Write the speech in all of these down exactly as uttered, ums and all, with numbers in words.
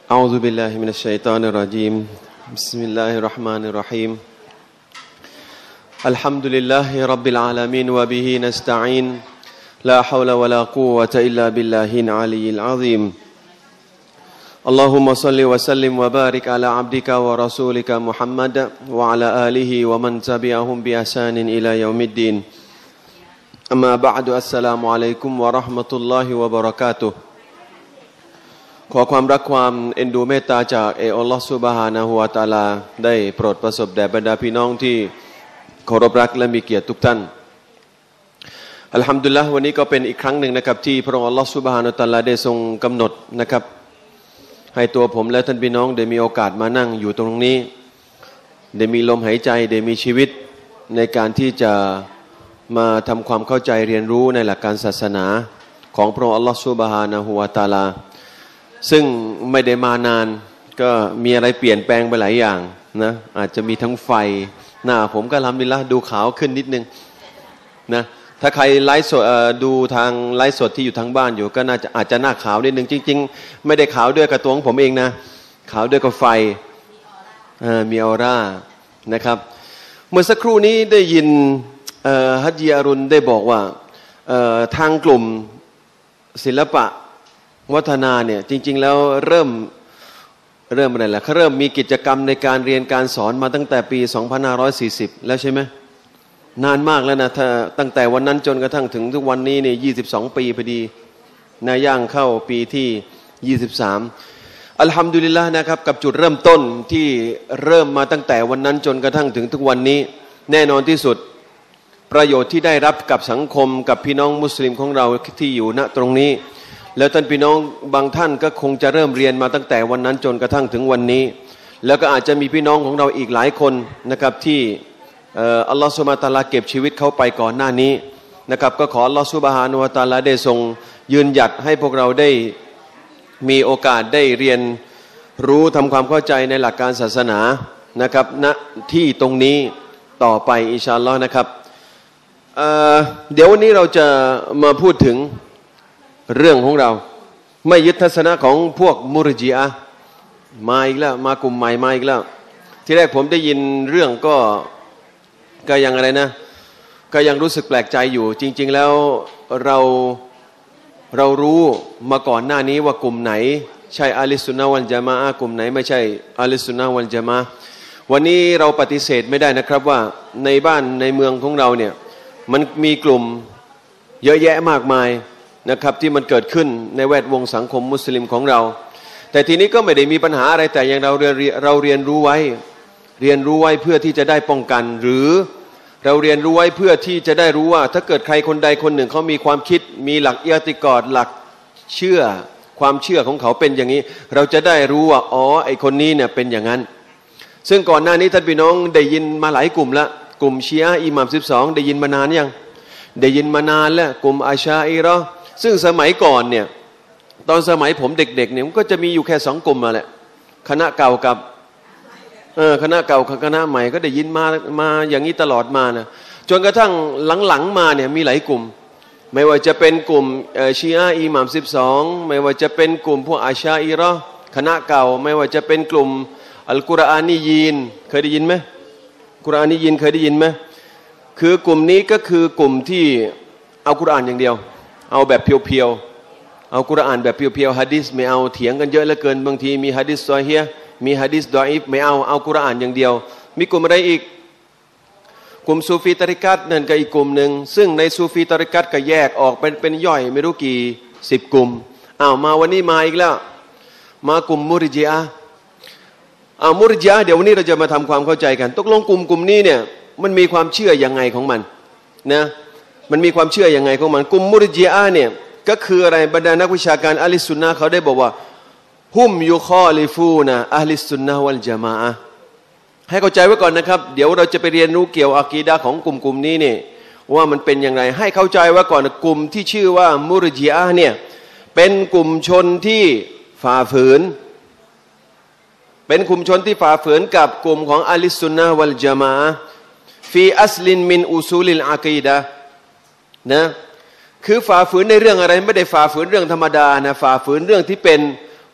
أعوذ بالله من الشيطان الرجيم بسم الله الرحمن الرحيم الحمد لله رب العالمين وبه نستعين لا حول ولا قوة إلا بالله العلي العظيم اللهم صل وسلم وبارك على عبدك ورسولك محمد وعلى آله ومن تبعهم بإحسان إلى يوم الدين أما بعد السلام عليكم ورحمة الله وبركاتهขอความรักความเอ็นดูเมตตาจากอัลลอฮฺซุบฮานะฮูวะตะอาลาได้โปรดประสบแด่บรรดาพี่น้องที่เคารพรักและมีเกียรติทุกท่านอัลฮัมดุลิลละห์วันนี้ก็เป็นอีกครั้งหนึ่งนะครับที่พระองค์อัลลอฮฺซุบฮานะฮูวะตะอาลาได้ทรงกำหนดนะครับให้ตัวผมและท่านพี่น้องได้มีโอกาสมานั่งอยู่ตรงนี้ได้มีลมหายใจได้มีชีวิตในการที่จะมาทำความเข้าใจเรียนรู้ในหลักการศาสนาของพระองค์อัลลอฮฺซุบฮานะฮูวะตะอาลาซึ่งไม่ได้มานานก็มีอะไรเปลี่ยนแปลงไปหลายอย่างนะอาจจะมีทั้งไฟหน้าผมก็อัลฮัมดุลิลละห์ดูขาวขึ้นนิดนึงนะถ้าใครไลฟ์สดดูทางไลฟ์สดที่อยู่ทางบ้านอยู่ก็น่าจะอาจจะหน้าขาวนิดนึงจริงๆไม่ได้ขาวด้วยกระตัวของผมเองนะขาวด้วยกับไฟมีออร่านะครับเมื่อสักครู่นี้ได้ยินฮัจญีอารุณได้บอกว่าทางกลุ่มศิลปะวัฒนาเนี่ยจริงๆแล้วเริ่มเริ่มอะไรล่ะเขาเริ่มมีกิจกรรมในการเรียนการสอนมาตั้งแต่ปีสองพันห้าร้อยสี่สิบแล้วใช่ไหมนานมากแล้วนะถ้าตั้งแต่วันนั้นจนกระทั่งถึงทุกวันนี้เนี่ยยี่สิบสองปีพอดีนาย่างเข้าปีที่ยี่สิบสามอัลฮัมดุลิลละห์นะครับกับจุดเริ่มต้นที่เริ่มมาตั้งแต่วันนั้นจนกระทั่งถึงทุกวันนี้แน่นอนที่สุดประโยชน์ที่ได้รับกับสังคมกับพี่น้องมุสลิมของเราที่อยู่ณตรงนี้แล้วท่านพี่น้องบางท่านก็คงจะเริ่มเรียนมาตั้งแต่วันนั้นจนกระทั่งถึงวันนี้แล้วก็อาจจะมีพี่น้องของเราอีกหลายคนนะครับที่อัลลอฮฺซุบฮานะฮูวะตะอาลาเก็บชีวิตเขาไปก่อนหน้านี้นะครับก็ขออัลลอฮฺซุบฮานะฮูวะตะอาลาได้ทรงยืนหยัดให้พวกเราได้มีโอกาสได้เรียนรู้ทำความเข้าใจในหลักการศาสนานะครับณที่ตรงนี้ต่อไปอินชาอัลลอฮ์นะครับ เ, เดี๋ยววันนี้เราจะมาพูดถึงเรื่องของเราไม่ยึดทัศนะของพวกมุรจิอะห์มาอีกแล้วมากลุ่มใหม่มาอีกแล้วที่แรกผมได้ยินเรื่องก็ก็ยังอะไรนะก็ยังรู้สึกแปลกใจอยู่จริงๆแล้วเราเรารู้มาก่อนหน้านี้ว่ากลุ่มไหนใช่อะห์ลุสซุนนะฮ์วัลญะมาอะห์กลุ่มไหนไม่ใช่อะห์ลุสซุนนะฮ์วัลญะมาอะห์วันนี้เราปฏิเสธไม่ได้นะครับว่าในบ้านในเมืองของเราเนี่ยมันมีกลุ่มเยอะแยะมากมายนะครับที่มันเกิดขึ้นในแวดวงสังคมมุสลิมของเราแต่ทีนี้ก็ไม่ได้มีปัญหาอะไรแต่อย่างเราเรียนเราเรียนรู้ไว้เรียนรู้ไว้เพื่อที่จะได้ป้องกันหรือเราเรียนรู้ไว้เพื่อที่จะได้รู้ว่าถ้าเกิดใครคนใดคนหนึ่งเขามีความคิดมีหลักอิอติกอดหลักเชื่อความเชื่อของเขาเป็นอย่างนี้เราจะได้รู้ว่าอ๋อไอคนนี้เนี่ยเป็นอย่างนั้นซึ่งก่อนหน้านี้ท่านพี่น้องได้ยินมาหลายกลุ่มละกลุ่มชีอะห์อิหม่ามสิบสองได้ยินมานานยังได้ยินมานานแล้วกลุ่มอัชอะอิเราะห์ซึ่งสมัยก่อนเนี่ยตอนสมัยผมเด็กๆเนี่ยมันก็จะมีอยู่แค่สองกลุ่มมาแหละคณะเก่ากับเออคณะเก่ากับคณะใหม่ก็ได้ยินมามาอย่างนี้ตลอดมานะจนกระทั่งหลังๆมาเนี่ยมีหลายกลุ่มไม่ว่าจะเป็นกลุ่มชีอะห์อิหม่ามสิบสองไม่ว่าจะเป็นกลุ่มพวกอัชอะอิเราะห์คณะเก่าไม่ว่าจะเป็นกลุ่มอัลกุรอานียีนเคยได้ยินไหมกุรอานียีนเคยได้ยินไหมคือกลุ่มนี้ก็คือกลุ่มที่เอากุรอานอย่างเดียวเอาแบบเพียวๆเอากุรอานแบบเพียวๆหะดีษไม่เอาเถียงกันเยอะเหลือเกินบางทีมีหะดีษซอฮีฮ์มีหะดีษดออีฟไม่เอาเอากุรอานอย่างเดียวมีกลุ่มอะไรอีกกลุ่มซูฟีตะริกัตนั่นก็อีกกลุ่มหนึ่งซึ่งในซูฟีตะริกัตก็แยกออกเป็นเป็นย่อยไม่รู้กี่สิบกลุ่มอ้าวมาวันนี้มาอีกแล้วมากลุ่มมุรจิอะห์อ้าวมุรจิอะห์เดี๋ยววันนี้เราจะมาทำความเข้าใจกันตกลงกลุ่มกลุ่มนี้เนี่ยมันมีความเชื่อยังไงของมันนะมันมีความเชื่อยังไงของมันกลุ่มมุรจิอะห์เนี่ยก็คืออะไรบรรดานักวิชาการอะห์ลุสซุนนะห์เขาได้บอกว่าฮุมยุคอลิฟูนะอะห์ลุสซุนนะห์วัลญะมาอะห์ให้เข้าใจไว้ก่อนนะครับเดี๋ยวเราจะไปเรียนรู้เกี่ยวกับอะกีดะห์ของกลุ่มกลุ่มนี้เนี่ยว่ามันเป็นอย่างไรให้เข้าใจไว้ก่อนกลุ่มที่ชื่อว่ามุรจิอะห์เนี่ยเป็นกลุ่มชนที่ฝ่าฝืนเป็นกลุ่มชนที่ฝ่าฝืนกับกลุ่มของอะห์ลุสซุนนะห์วัลญะมาอะห์ฟีอัสลินมินอุซูลิลอะกีดะห์นะคือฝ่าฝืนในเรื่องอะไรไม่ได้ฝ่าฝืนเรื่องธรรมดานะฝ่าฝืนเรื่องที่เป็น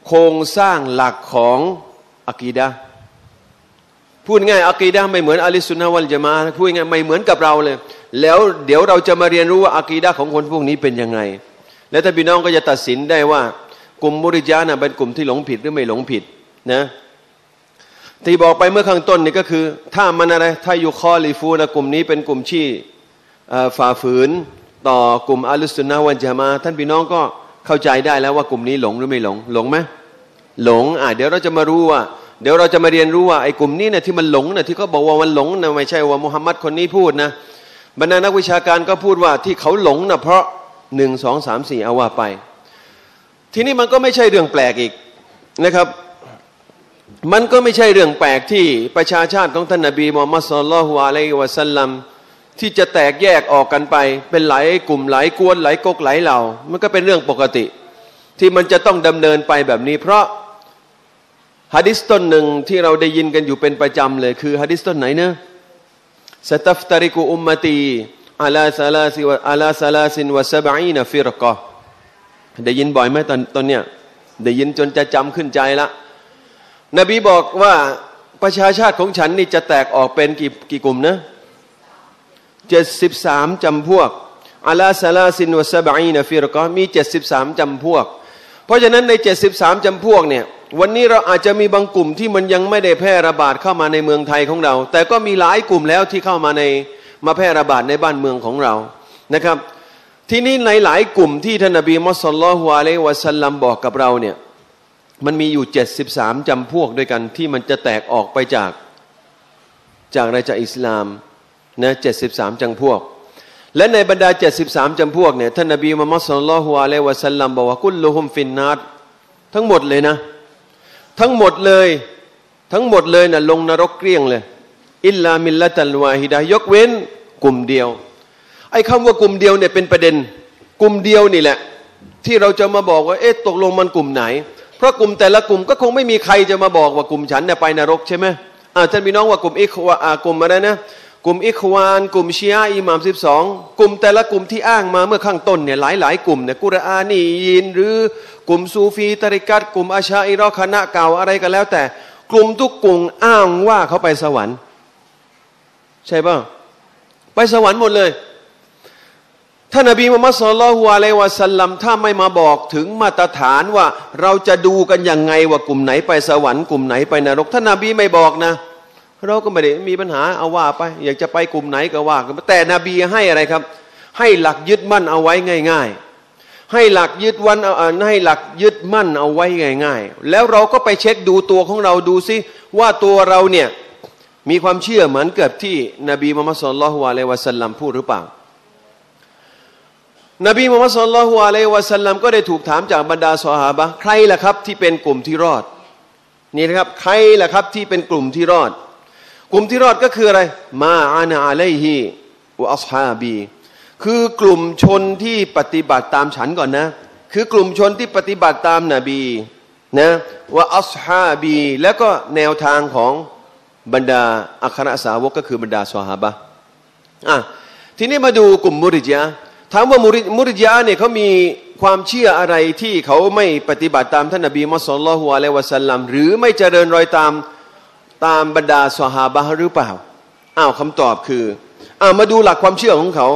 โครงสร้างหลักของอะกีดะห์พูดง่ายอะกีดะห์ไม่เหมือนอะลิสุนนะฮ์วัลญะมาอะห์พูดง่ายไม่เหมือนกับเราเลยแล้วเดี๋ยวเราจะมาเรียนรู้ว่าอะกีดะห์ของคนพวกนี้เป็นยังไงและถ้าพี่น้องก็จะตัดสินได้ว่ากลุ่มมุริยะห์น่ะเป็นกลุ่มที่หลงผิดหรือไม่หลงผิดนะที่บอกไปเมื่อข้างต้นนี่ก็คือถ้ามันอะไรถ้าอยู่คอลิฟูนะกลุ่มนี้เป็นกลุ่มที่ฝ่าฝืนต่อกลุ่มอะลุสุนนะฮ์วัลญะมาอะห์ท่านพี่น้องก็เข้าใจได้แล้วว่ากลุ่มนี้หลงหรือไม่หลงหลงไหมหลงอ่ะเดี๋ยวเราจะมารู้ว่าเดี๋ยวเราจะมาเรียนรู้ว่าไอ้กลุ่มนี้เนี่ยที่มันหลงเนี่ยที่เขาบอกว่ามันหลงนะไม่ใช่ว่ามุฮัมมัดคนนี้พูดนะบรรดานักวิชาการก็พูดว่าที่เขาหลงนะเพราะหนึ่งสองสามสี่เอาว่าไปทีนี้มันก็ไม่ใช่เรื่องแปลกอีกนะครับมันก็ไม่ใช่เรื่องแปลกที่ประชาชาติของท่านนบีมุฮัมมัดศ็อลลัลลอฮุอะลัยฮิวะซัลลัมที่จะแตกแยกออกกันไปเป็นหลายกลุ่มหลายกวนหลายก๊กหลายเหล่ามันก็เป็นเรื่องปกติที่มันจะต้องดำเนินไปแบบนี้เพราะหะดีษต้นหนึ่งที่เราได้ยินกันอยู่เป็นประจำเลยคือหะดีษต้นไหนนะซะตัฟตาริกุอุมมะตีอะลาซะลาซิวะอะลาซะลาซินวะซะบะอีนฟิรกะฮ์ได้ยินบ่อยไหมตอนตอนเนี้ยได้ยินจนจะจำขึ้นใจละนบีบอกว่าประชาชาติของฉันนี่จะแตกออกเป็นกี่กี่กลุ่มนะเจ็ดสิบสามจำพวกอะลาซะลาซินวะซะบะอีนฟิรกะฮ์มีเจ็ดสิบสามจำพวกเพราะฉะนั้นในเจ็ดสิบสามจำพวกเนี่ยวันนี้เราอาจจะมีบางกลุ่มที่มันยังไม่ได้แพร่ระบาดเข้ามาในเมืองไทยของเราแต่ก็มีหลายกลุ่มแล้วที่เข้ามาในมาแพร่ระบาดในบ้านเมืองของเรานะครับที่นี่ในหลายกลุ่มที่ท่านนบีมุฮัมมัดศ็อลลัลลอฮุอะลัยฮิวะซัลลัมบอกกับเราเนี่ยมันมีอยู่เจ็ดสิบสามจำพวกด้วยกันที่มันจะแตกออกไปจากจากอะไรจากอิสลามนะเจ็ดสิบสามจำพวกและในบรรดาเจ็ดสิบสามจำพวกเนี่ยท่านนบีมุฮัมมัดศ็อลลัลลอฮุอะลัยฮิวะซัลลัมบอกว่ากุลลุฮุมฟินนารทั้งหมดเลยนะทั้งหมดเลยทั้งหมดเลยนะลงนรกเกลี้ยงเลยอิลลามิลละตัลวาฮิดะฮ์ยกเว้นกลุ่มเดียวไอ้คำว่ากลุ่มเดียวเนี่ยเป็นประเด็นกลุ่มเดียวนี่แหละที่เราจะมาบอกว่าเอ๊ะตกลงมันกลุ่มไหนเพราะกลุ่มแต่ละกลุ่มก็คงไม่มีใครจะมาบอกว่ากลุ่มฉันเนี่ยไปนรกใช่ไหมอ่าท่านพี่น้องว่ากลุ่มอิควากลุ่มอะไรนะกลุ่มอิควานกลุ่มชีอะห์อิหม่ามสิบสองกลุ่มแต่ละกลุ่มที่อ้างมาเมื่อข้างต้นเนี่ยหลายหลายกลุ่มเนี่ยกุรอานียินหรือกลุ่มซูฟีตริกัตกลุ่มอาชาอิเราะห์คณะเก่าอะไรก็แล้วแต่กลุ่มทุกกลุ่มอ้างว่าเขาไปสวรรค์ใช่ป่ะไปสวรรค์หมดเลยท่านนบีมุฮัมมัดศ็อลลัลลอฮุอะลัยฮิวะซัลลัมถ้าไม่มาบอกถึงมาตรฐานว่าเราจะดูกันยังไงว่ากลุ่มไหนไปสวรรค์กลุ่มไหนไปนรกท่านนบีไม่บอกนะเราก็ไม่ได้มีปัญหาเอาว่าไปอยากจะไปกลุ่มไหนก็ว่ากันแต่นบีให้อะไรครับให้หลักยึดมั่นเอาไว้ง่ายๆให้หลักยึดวันให้หลักยึดมั่นเอาไว้ง่ายๆแล้วเราก็ไปเช็คดูตัวของเราดูซิว่าตัวเราเนี่ยมีความเชื่อเหมือนกับที่นบีมุฮัมมัดศ็อลลัลลอฮุอะลัยฮิวะซัลลัมพูดหรือเปล่านบีมุฮัมมัดศ็อลลัลลอฮุอะลัยฮิวะซัลลัมก็ได้ถูกถามจากบรรดาซอฮาบะห์ใครล่ะครับที่เป็นกลุ่มที่รอดนี่นะครับใครล่ะครับที่เป็นกลุ่มที่รอดกลุ่มที่รอดก็คืออะไรมาอานะอะลัยฮิวะอัศฮาบีคือกลุ่มชนที่ปฏิบัติตามฉันก่อนนะคือกลุ่มชนที่ปฏิบัติตามนบีนะวะอัศฮาบีแล้วก็แนวทางของบรรดาอัครสาวกก็คือบรรดาซอฮาบะห์อ่ะทีนี้มาดูกลุ่มมุริยะห์ถามว่ามุริมุริยะห์เนี่ยเขามีความเชื่ออะไรที่เขาไม่ปฏิบัติตามท่านนบีมุฮัมมัดศ็อลลัลลอฮุอะลัยฮิวะซัลลัมหรือไม่เจริญรอยตามตามบรรดาซอฮาบะห์หรือเปล่าอ้าวคำตอบคืออ้าวมาดูหลักความเชื่อของเขา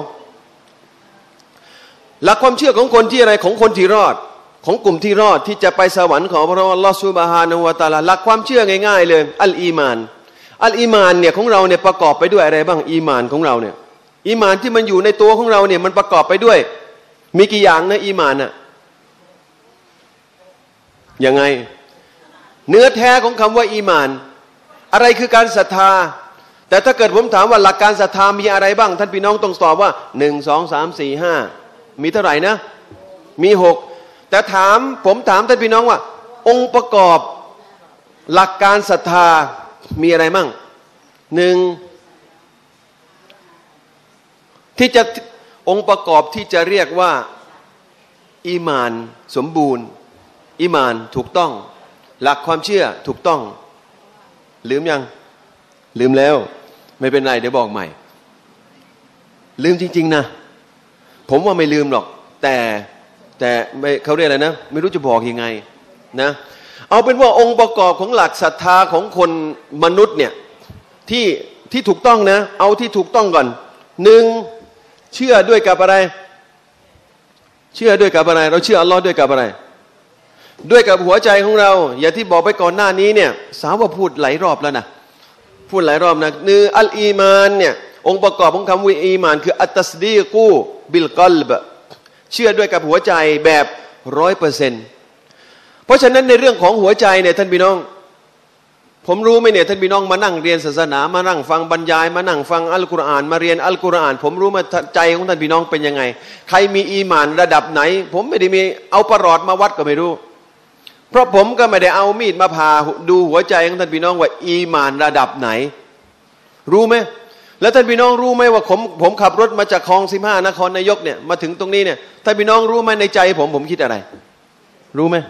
หลักความเชื่อของคนที่อะไรของคนที่รอดของกลุ่มที่รอดที่จะไปสวรรค์ของพระอัลลอฮฺซุบฮานะฮูวะตะอาลาหลักความเชื่อง่ายๆเลยอัลอีมานอัลอีมานเนี่ยของเราเนี่ยประกอบไปด้วยอะไรบ้างอีมานของเราเนี่ยอีมานที่มันอยู่ในตัวของเราเนี่ยมันประกอบไปด้วยมีกี่อย่างนะอีมานอะยังไงเนื้อแท้ของคำว่าอีมานอะไรคือการศรัทธาแต่ถ้าเกิดผมถามว่าหลักการศรัทธามีอะไรบ้างท่านพี่น้องต้องตอบว่าหนึ่งสองสามสี่ห้ามีเท่าไหร่นะมีหกแต่ถามผมถามท่านพี่น้องว่าองค์ประกอบหลักการศรัทธามีอะไรมั่งหนึ่งที่จะองค์ประกอบที่จะเรียกว่าอีมานสมบูรณ์อีมานถูกต้องหลักความเชื่อถูกต้องลืมยังลืมแล้วไม่เป็นไรเดี๋ยวบอกใหม่ลืมจริงๆนะผมว่าไม่ลืมหรอกแต่แต่ไม่เขาเรียกอะไรนะไม่รู้จะบอกยังไงนะเอาเป็นว่าองค์ประกอบของหลักศรัทธาของคนมนุษย์เนี่ยที่ที่ถูกต้องนะเอาที่ถูกต้องก่อนหนึ่งเชื่อด้วยกับอะไรเชื่อด้วยกับอะไรเราเชื่ออัลลอฮ์ด้วยกับอะไรด้วยกับหัวใจของเราอย่างที่บอกไปก่อนหน้านี้เนี่ยสาวว่าพูดหลายรอบแล้วนะพูดหลายรอบนะคืออัลอีมานเนี่ยองค์ประกอบของคำว่าอีมานคืออัตตัสดีกูบิลกัลบเชื่อด้วยกับหัวใจแบบร้อยเปอร์เซ็นต์เพราะฉะนั้นในเรื่องของหัวใจเนี่ยท่านพี่น้องผมรู้ไหมเนี่ยท่านพี่น้องมานั่งเรียนศาสนามานั่งฟังบรรยายมานั่งฟังอัลกุรอานมาเรียนอัลกุรอานผมรู้มาใจของท่านพี่น้องเป็นยังไงใครมีอีหม่านระดับไหนผมไม่ได้มีเอาประหลอดมาวัดก็ไม่รู้เพราะผมก็ไม่ได้เอามีดมาผ่าดูหัวใจของท่านพี่น้องว่าอีหม่านระดับไหนรู้ไหมแล้วท่านพี่น้องรู้ไหมว่าผมผมขับรถมาจากคลองสิบห้านครนายกเนี่ยมาถึงตรงนี้เนี่ยท่านพี่น้องรู้ไหมในใจผมผมคิดอะไรรู้ไหม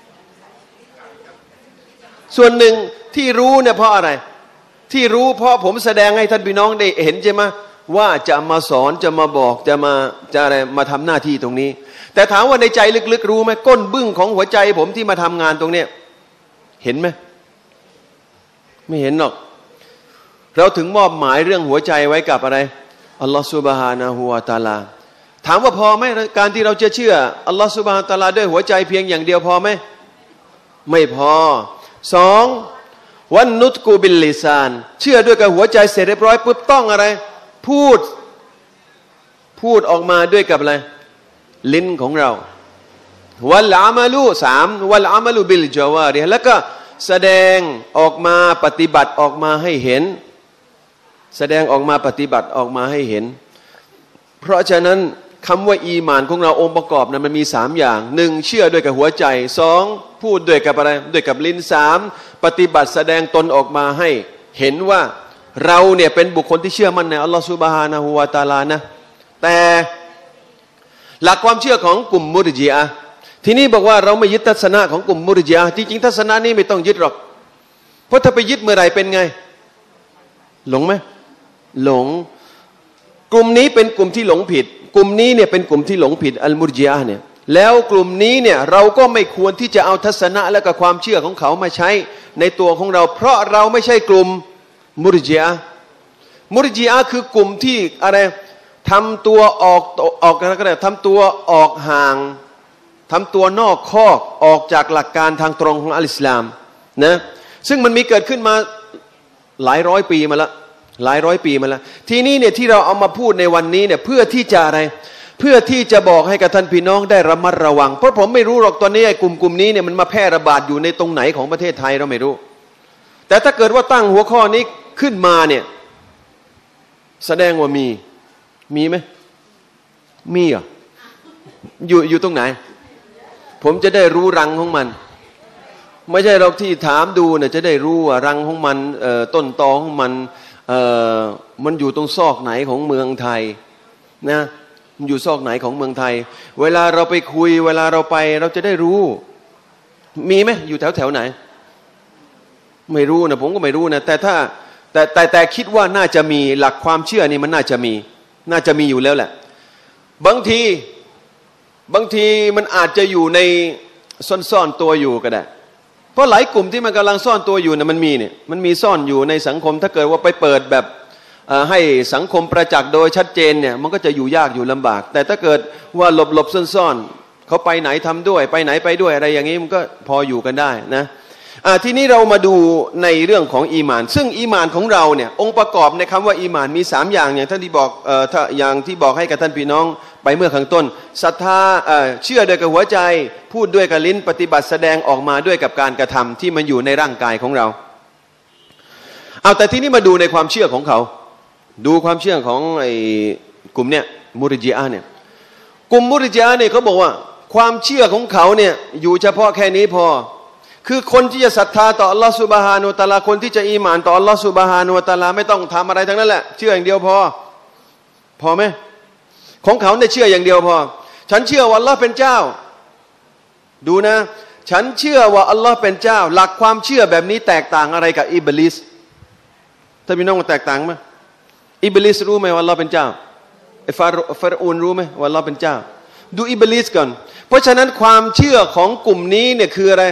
ส่วนหนึ่งที่รู้เนี่ยเพราะอะไรที่รู้เพราะผมแสดงให้ท่านพี่น้องได้เห็นใช่ไหมว่าจะมาสอนจะมาบอกจะมาจะอะไรมาทำหน้าที่ตรงนี้แต่ถามว่าในใจลึกๆรู้ไหมก้นบึ้งของหัวใจผมที่มาทำงานตรงเนี้ยเห็นไหมไม่เห็นหรอกเราถึงมอบหมายเรื่องหัวใจไว้กับอะไรอัลลอฮฺซุบฮานะฮูวะตะอาลาถามว่าพอไหมการที่เราจะเชื่ออัลลอฮฺซุบฮานะฮูวะตะอาลาด้วยหัวใจเพียงอย่างเดียวพอไหมไม่พอสองวันนุตกูบิลลิซานเชื่อด้วยกับหัวใจเสร็จเรียบร้อยปุ๊บต้องอะไรพูดพูดออกมาด้วยกับอะไรลิ้นของเราวัลอามัลูสามวัลอามัลูบิลจาวาริแล้วก็แสดงออกมาปฏิบัติออกมาให้เห็นแสดงออกมาปฏิบัติออกมาให้เห็นเพราะฉะนั้นคำว่าอีหม่านของเราองค์ประกอบนั้นมันมีสามอย่างหนึ่งเชื่อด้วยกับหัวใจสองพูดด้วยกับอะไรด้วยกับลิ้นสามปฏิบัติแสดงตนออกมาให้เห็นว่าเราเนี่ยเป็นบุคคลที่เชื่อมั่นในอัลลอฮฺซุบฮานะฮูวะตะอาลานะแต่หลักความเชื่อของกลุ่มมุรจิอะห์ที่นี่บอกว่าเราไม่ยึดทัศนะของกลุ่มมุรจิอะห์ที่จริงทัศนะนี้ไม่ต้องยึดหรอกเพราะถ้าไปยึดเมื่อไหร่เป็นไงหลงไหมหลงกลุ่มนี้เป็นกลุ่มที่หลงผิดกลุ่มนี้เนี่ยเป็นกลุ่มที่หลงผิดอัลมุรจิอะห์เนี่ยแล้วกลุ่มนี้เนี่ยเราก็ไม่ควรที่จะเอาทัศนะและก็ความเชื่อของเขามาใช้ในตัวของเราเพราะเราไม่ใช่กลุ่มมุรจิอะห์มุรจิอะห์คือกลุ่มที่อะไรทำตัวออกออกอะไรก็ได้ทำตัวออกห่างทำตัวนอกคอกออกจากหลักการทางตรงของอัลอิสลามนะซึ่งมันมีเกิดขึ้นมาหลายร้อยปีมาแล้วหลายร้อยปีมาแล้วทีนี้เนี่ยที่เราเอามาพูดในวันนี้เนี่ยเพื่อที่จะอะไรเพื่อที่จะบอกให้กับท่านพี่น้องได้ระมัดระวังเพราะผมไม่รู้หรอกตอนนี้ไอ้กลุ่มกลุ่มนี้เนี่ยมันมาแพร่ระบาดอยู่ในตรงไหนของประเทศไทยเราไม่รู้แต่ถ้าเกิดว่าตั้งหัวข้อนี้ขึ้นมาเนี่ยแสดงว่ามีมีไหมมีอ่ะอยู่อยู่ตรงไหนผมจะได้รู้รังของมันไม่ใช่เราที่ถามดูเนี่ยจะได้รู้ว่ารังของมันเอ่อต้นตอของมันเอ่อมันอยู่ตรงซอกไหนของเมืองไทยนะมันอยู่ซอกไหนของเมืองไทยเวลาเราไปคุยเวลาเราไปเราจะได้รู้มีไหมอยู่แถวแถวไหนไม่รู้นะผมก็ไม่รู้นะแต่ถ้าแต่แต่แต่คิดว่าน่าจะมีหลักความเชื่อนี่มันน่าจะมีน่าจะมีอยู่แล้วแหละบางทีบางทีมันอาจจะอยู่ในซ่อนๆตัวอยู่ก็ได้เพราะหลายกลุ่มที่มันกำลังซ่อนตัวอยู่นะมันมีเนี่ยมันมีซ่อนอยู่ในสังคมถ้าเกิดว่าไปเปิดแบบให้สังคมประจักษ์โดยชัดเจนเนี่ยมันก็จะอยู่ยากอยู่ลำบากแต่ถ้าเกิดว่าหลบๆซ่อนๆเขาไปไหนทำด้วยไปไหนไปด้วยอะไรอย่างนี้มันก็พออยู่กันได้นะทีนี้เรามาดูในเรื่องของอีหม่านซึ่งอีหม่านของเราเนี่ยองค์ประกอบในคำว่าอีหม่านมีสามอย่างอย่างท่านที่บอกเอ่อถ้าอย่างที่บอกให้กับท่านพี่น้องไปเมื่อข้างต้นศรัทธาเอ่อเชื่อด้วยกับหัวใจพูดด้วยกับลิ้นปฏิบัติแสดงออกมาด้วยกับการกระทำที่มันอยู่ในร่างกายของเราเอาแต่ที่นี้มาดูในความเชื่อของเขาดูความเชื่อของไอ้กลุ่มเนี่ยมุรจิอะห์เนี่ยกลุ่มมุรจิอะห์เนี่ยเขาบอกว่าความเชื่อของเขาเนี่ยอยู่เฉพาะแค่นี้พอคือคนที่จะศรัทธาต่ออัลลอฮฺซุบฮานะฮูวะตะอาลาคนที่จะอีหม่านต่ออัลลอฮฺซุบฮานะฮูวะตะอาลาไม่ต้องทำอะไรทั้งนั้นแหละเชื่ออย่างเดียวพอพอไหมของเขาเนี่ยเชื่ออย่างเดียวพอฉันเชื่อว่าอัลลอฮ์เป็นเจ้าดูนะฉันเชื่อว่าอัลลอฮ์เป็นเจ้าหลักความเชื่อแบบนี้แตกต่างอะไรกับอิบลิสถ้าพี่น้องมันแตกต่างไหมอิบลิสรู้ไหมว่าอัลลอฮ์เป็นเจ้าไอ้ฟาโรฟาโรห์รู้ไหมว่าอัลลอฮ์เป็นเจ้าดูอิบลิสก่อนเพราะฉะนั้นความเชื่อของกลุ่มนี้เนี่ยคืออะไร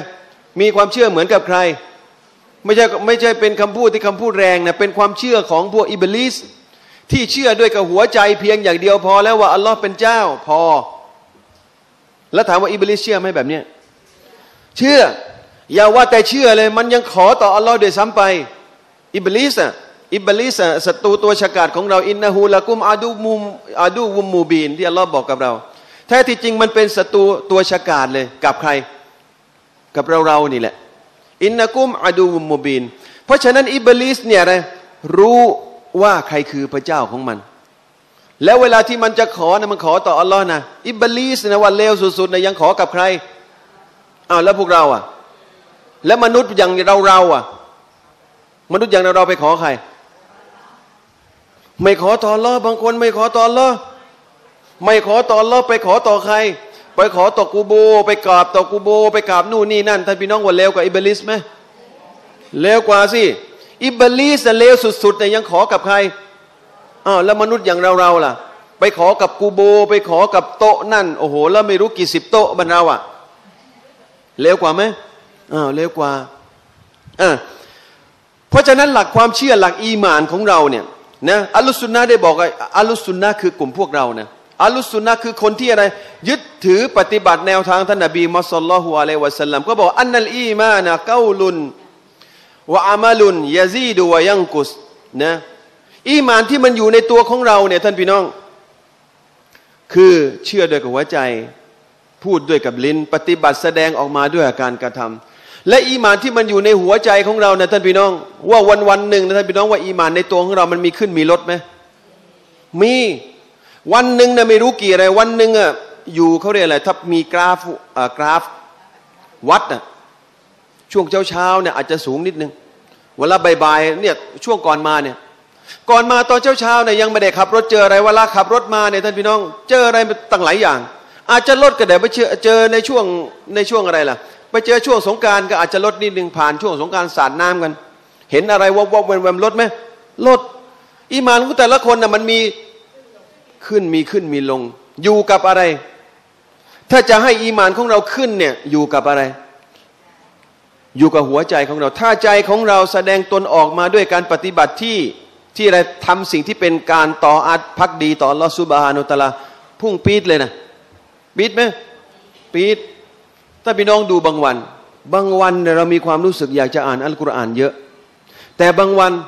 มีความเชื่อเหมือนกับใครไม่ใช่ไม่ใช่เป็นคำพูดที่คำพูดแรงนะเป็นความเชื่อของพวกอิบลิสที่เชื่อด้วยกับหัวใจเพียงอย่างเดียวพอแล้วว่าอัลลอฮ์เป็นเจ้าพอแล้วถามว่าอิบลิสเชื่อไหมแบบเนี้ยเชื่ออย่าว่าแต่เชื่อเลยมันยังขอต่ออัลลอฮ์โดยซ้ำไปอิบลิสอะอิบลิสอะศัตรูตัวฉกาจของเราอินนะฮูละกุมอาดูมุมอาดูวุมมูบีนที่อัลลอฮ์บอกกับเราแท้ที่จริงมันเป็นศัตรูตัวฉกาจเลยกับใครกับเราเรานี่แหละอินนะกุมอาดูวุมมูบีนเพราะฉะนั้นอิบลิสเนี่ยนะรู้ว่าใครคือพระเจ้าของมันแล้วเวลาที่มันจะขอนะมันขอต่ออัลลอฮ์นะอิบลิสนะวันเลวสุดๆนะยังขอกับใครอ้าวแล้วพวกเราอ่ะแล้วมนุษย์อย่างเราเราอ่ะมนุษย์อย่างเราเราไปขอใครไม่ขอต่ออัลลอฮ์บางคนไม่ขอต่ออัลลอฮ์ไม่ขอต่ออัลลอฮ์ไปขอต่อใครไปขอต่อกูโบไปกราบต่อกูโบไปกราบนู่นนี่นั่นท่านพี่น้องว่าเลวกว่าอิบลิสไหมเลวกว่าสิอิบลิสเลวสุดๆแต่ยังขอกับใครอ้าวแล้วมนุษย์อย่างเราเราล่ะไปขอกับกูโบไปขอกับโต๊ะนั่นโอ้โหแล้วไม่รู้กี่สิบโต๊ะบรรดาอ่ะเลวกว่าไหมอ้าวเลวกว่าอ่าเพราะฉะนั้นหลักความเชื่อหลักอีหม่านของเราเนี่ยนะอัลลุสซุนนะห์ได้บอกว่าอัลลุสซุนนะห์คือกลุ่มพวกเรานะอัลลุสซุนนะห์คือคนที่อะไรยึดถือปฏิบัติแนวทางท่านนบีมุฮัมมัดศ็อลลัลลอฮุอะลัยฮิวะซัลลัมก็บอกอันนัลอีมานะกอลุนวะอามัลุนยะซีดุวะยังกุสนะอีหม่านที่มันอยู่ในตัวของเราเนี่ยท่านพี่น้องคือเชื่อด้วยกับหัวใจพูดด้วยกับลิ้นปฏิบัติแสดงออกมาด้วยการกระทำและอีหม่านที่มันอยู่ในหัวใจของเรานะท่านพี่น้องว่าวันวันหนึ่งนะท่านพี่น้องว่าอีหม่านในตัวของเรามันมีขึ้นมีลดไหมมีวันหนึ่งนะไม่รู้กี่อะไรวันหนึ่งอ่ะอยู่เขาเรียกอะไรถ้ามีกราฟอ่ากราฟวัดอ่ะช่วงเช้าเช้าเนี่ยอาจจะสูงนิดนึงเวลาบ่ายๆเนี่ยช่วงก่อนมาเนี่ยก่อนมาตอนเช้าเช้าเนี่ยยังไม่ได้ขับรถเจออะไรเวลาขับรถมาเนี่ยท่านพี่น้องเจออะไรตั้งหลายอย่างอาจจะลดก็ได้ไปเจอเจอในช่วงในช่วงอะไรล่ะไปเจอช่วงสงกรานต์ก็อาจจะลดนิดนึงผ่านช่วงสงกรานต์สาดน้ำกันเห็นอะไรวับวับแวมแวมลดไหมลดอีหม่านของแต่ละคนน่ะมันมีขึ้นมีขึ้นมีลงอยู่กับอะไรถ้าจะให้อีหม่านของเราขึ้นเนี่ยอยู่กับอะไรอยู่กับหัวใจของเราถ้าใจของเราแสดงตนออกมาด้วยการปฏิบัติที่ที่อะไรทำสิ่งที่เป็นการต่ออาดพักดีต่ออัลลอฮฺซุบฮานะฮูวะตะอาลาพุ่งปี๊ดเลยนะปี๊ดไหมปี๊ดถ้าพี่น้องดูบางวันบางวันเนี่ยเรามีความรู้สึกอยากจะอ่านอัลกุรอานเยอะแต่บางวัน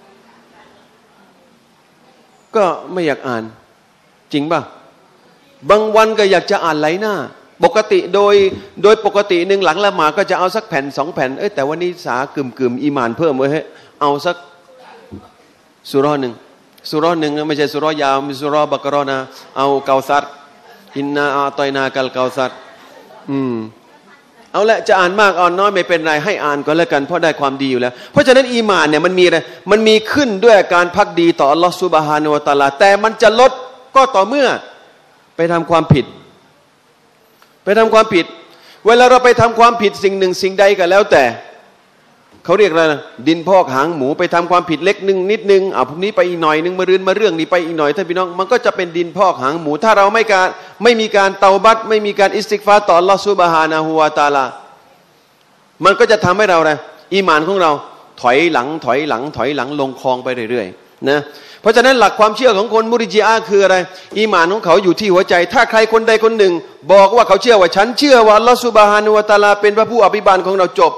ก็ไม่อยากอ่านจริงป่ะบางวันก็อยากจะอ่านหลายหน้าปกติโดยโดยปกติหนึ่งหลังละหมาดก็จะเอาสักแผ่นสองแผ่นเอ้ยแต่วันนี้สากึ่มกึ่มอีหม่านเพิ่มไว้ให้เอาสักสุเราะห์หนึ่งสุเราะห์หนึ่งไม่ใช่สุเราะห์ยาวมีสุเราะห์บักเราะห์นะเอาเกาซัรอินนาอาตอยนากัลเกาซัรอืมเอาละจะอ่านมากอ่านน้อยไม่เป็นไรให้อ่านก็แล้วกันเพราะได้ความดีอยู่แล้วเพราะฉะนั้นอีหม่านเนี่ยมันมีอะไรมันมีขึ้นด้วยการพักดีต่ออัลลอฮฺซุบฮานะฮูวะตะอาลาแต่มันจะลดก็ต่อเมื่อไปทำความผิดไปทำความผิดเวลาเราไปทำความผิดสิ่งหนึ่งสิ่งใดก็แล้วแต่เขาเรียกอะไรนะดินพอกหางหมูไปทำความผิดเล็กนึงนิดนึงอ่ะพวกนี้ไปอีกหน่อยนึงมาเรือนมาเรื่องนี้ไปอีกหน่อยท่านพี่น้องมันก็จะเป็นดินพอกหางหมูถ้าเราไม่การไม่มีการเตาบัตไม่มีการอิสติกฟาร์ต่ออัลลอฮฺซุบฮานะฮูวะตะอาลามันก็จะทำให้เราอะไรอีหม่านของเราถอยหลังถอยหลังถอยหลังลงคลองไปเรื่อยๆนะเพราะฉะนั้นหลักความเชื่อของคนมุริจิอะห์คืออะไรอีหม่านของเขาอยู่ที่หัวใจถ้าใครคนใดคนหนึ่งบอกว่าเขาเชื่อว่าฉันเชื่อว่าอัลลอฮฺซุบฮานะฮูวะตะอาลาเป็นพระผู้อภิบาลของเราจบ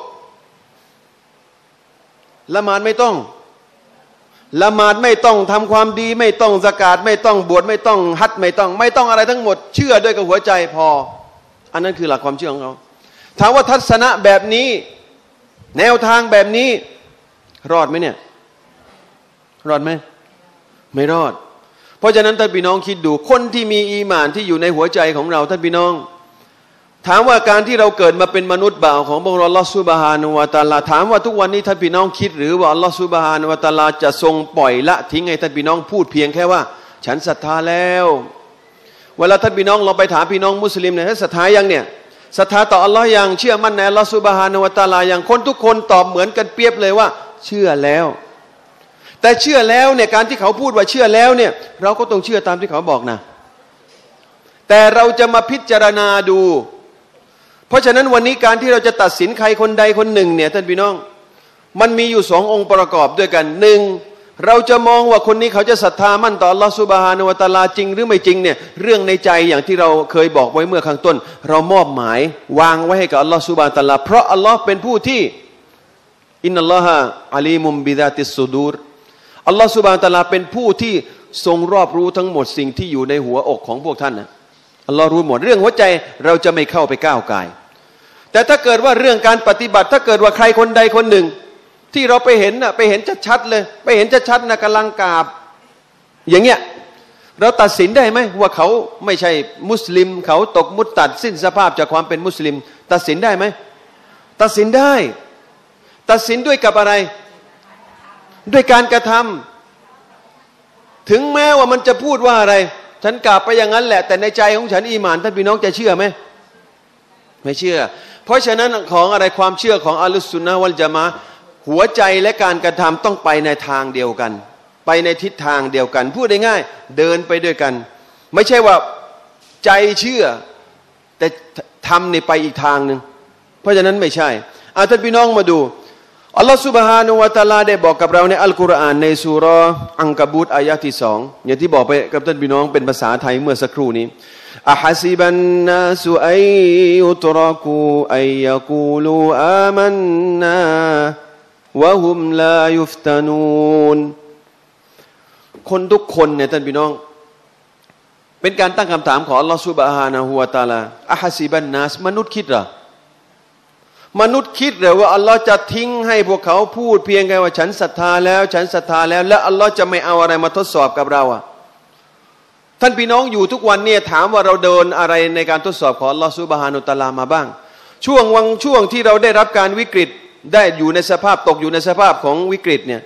ละหมาดไม่ต้องละหมาดไม่ต้องทำความดีไม่ต้องซะกาตไม่ต้องบวชไม่ต้องฮัจญ์ไม่ต้องไม่ต้องอะไรทั้งหมดเชื่อด้วยกับหัวใจพออันนั้นคือหลักความเชื่อของเขาถามว่าทัศนะแบบนี้แนวทางแบบนี้รอดไหมเนี่ยรอดไหมไม่รอดเพราะฉะนั้นท่านพี่น้องคิดดูคนที่มีอีหม่านที่อยู่ในหัวใจของเราท่านพี่น้องถามว่าการที่เราเกิดมาเป็นมนุษย์บ่าวของพระองค์อัลลอฮฺซุบฮานะฮูวะตะอาลาถามว่าทุกวันนี้ท่านพี่น้องคิดหรือว่าอัลลอฮฺซุบฮานะฮูวะตะอาลาจะทรงปล่อยละทิ้งให้ท่านพี่น้องพูดเพียงแค่ว่าฉันศรัทธาแล้วเวลาท่านพี่น้องเราไปถามพี่น้องมุสลิมเนี่ยศรัทธายังเนี่ยศรัทธาต่ออัลลอฮ์ยังเชื่อมั่นในอัลลอฮฺซุบฮานะฮูวะตะอาลายังคนทุกคนตอบเหมือนกันเปรียบเลยว่าเชื่อแล้วแต่เชื่อแล้วเนี่ยการที่เขาพูดว่าเชื่อแล้วเนี่ยเราก็ต้องเชื่อตามที่เขาบอกนะแต่เราจะมาพิจารณาดูพราะฉะนั้นวันนี้การที่เราจะตัดสินใครคนใดคนหนึ่งเนี่ยท่านพี่น้องมันมีอยู่สององค์ประกอบด้วยกันหนึ่งเราจะมองว่าคนนี้เขาจะศรัทธามั่นต่ออัลลอฮฺซุบฮานะฮูวะตะอาลาจริงหรือไม่จริงเนี่ยเรื่องในใจอย่างที่เราเคยบอกไว้เมื่อข้างต้นเรามอบหมายวางไว้ให้กับอัลลอฮฺซุบฮานะฮูวะตะอาลาเพราะอัลลอฮ์เป็นผู้ที่อินนัลลอฮะอะลีมุมบิซาติสซุดูรอัลลอฮฺซุบฮานะฮูวะตะอาลาเป็นผู้ที่ทรงรอบรู้ทั้งหมดสิ่งที่อยู่ในหัวอกของพวกท่านนะอัลลอฮ์รู้หมดเรื่องหัวใจเราจะไม่เข้าไปก้าวไก่แต่ถ้าเกิดว่าเรื่องการปฏิบัติถ้าเกิดว่าใครคนใดคนหนึ่งที่เราไปเห็นน่ะไปเห็นชัดๆเลยไปเห็นชัดๆนะกำลังกราบอย่างเงี้ยเราตัดสินได้ไหมว่าเขาไม่ใช่มุสลิมเขาตกมุตตัดสิ้นสภาพจากความเป็นมุสลิมตัดสินได้ไหมตัดสินได้ตัดสินด้วยกับอะไรด้วยการกระทำถึงแม้ว่ามันจะพูดว่าอะไรฉันกราบไปอย่างนั้นแหละแต่ในใจของฉันอีหม่านท่านพี่น้องจะเชื่อไหมไม่เชื่อเพราะฉะนั้นของอะไรความเชื่อของอัลลุสซุนนะฮ์วัลญะมาอะห์หัวใจและการกระทำต้องไปในทางเดียวกันไปในทิศทางเดียวกันพูดได้ง่ายเดินไปด้วยกันไม่ใช่ว่าใจเชื่อแต่ทำนี่ไปอีกทางหนึ่งเพราะฉะนั้นไม่ใช่อาท่านพี่น้องมาดูอัลลอฮฺซุบฮานะฮูวะตะอาลาได้บอกกับเราในอัลกุรอานในซูเราะห์อังกะบูตอายะห์ที่สองอย่างที่บอกไปกับท่านพี่น้องเป็นภาษาไทยเมื่อสักครู่นี้อะฮัซิบันนาสุอัยยุตรกูอัยยะกูลูอามันนาวะฮุมลายุฟตานูนคนทุกคนเนี่ยท่านพี่น้องเป็นการตั้งคำถามของอัลลอฮฺซุบฮานะฮูวะตะอาลาอะฮัซิบันนาสมนุษย์คิดเหรอมนุษย์คิดเหรอว่าอัลลอฮ์จะทิ้งให้พวกเขาพูดเพียงแค่ว่าฉันศรัทธาแล้วฉันศรัทธาแล้วแล้วอัลลอฮ์จะไม่เอาอะไรมาทดสอบกับเราอ่ะท่านพี่น้องอยู่ทุกวันเนี่ยถามว่าเราโดนอะไรในการทดสอบของอัลลอฮ์ซุบฮานะฮูวะตะอาลามาบ้างช่วงวังช่วงที่เราได้รับการวิกฤตได้อยู่ในสภาพตกอยู่ในสภาพของวิกฤตเนี่ย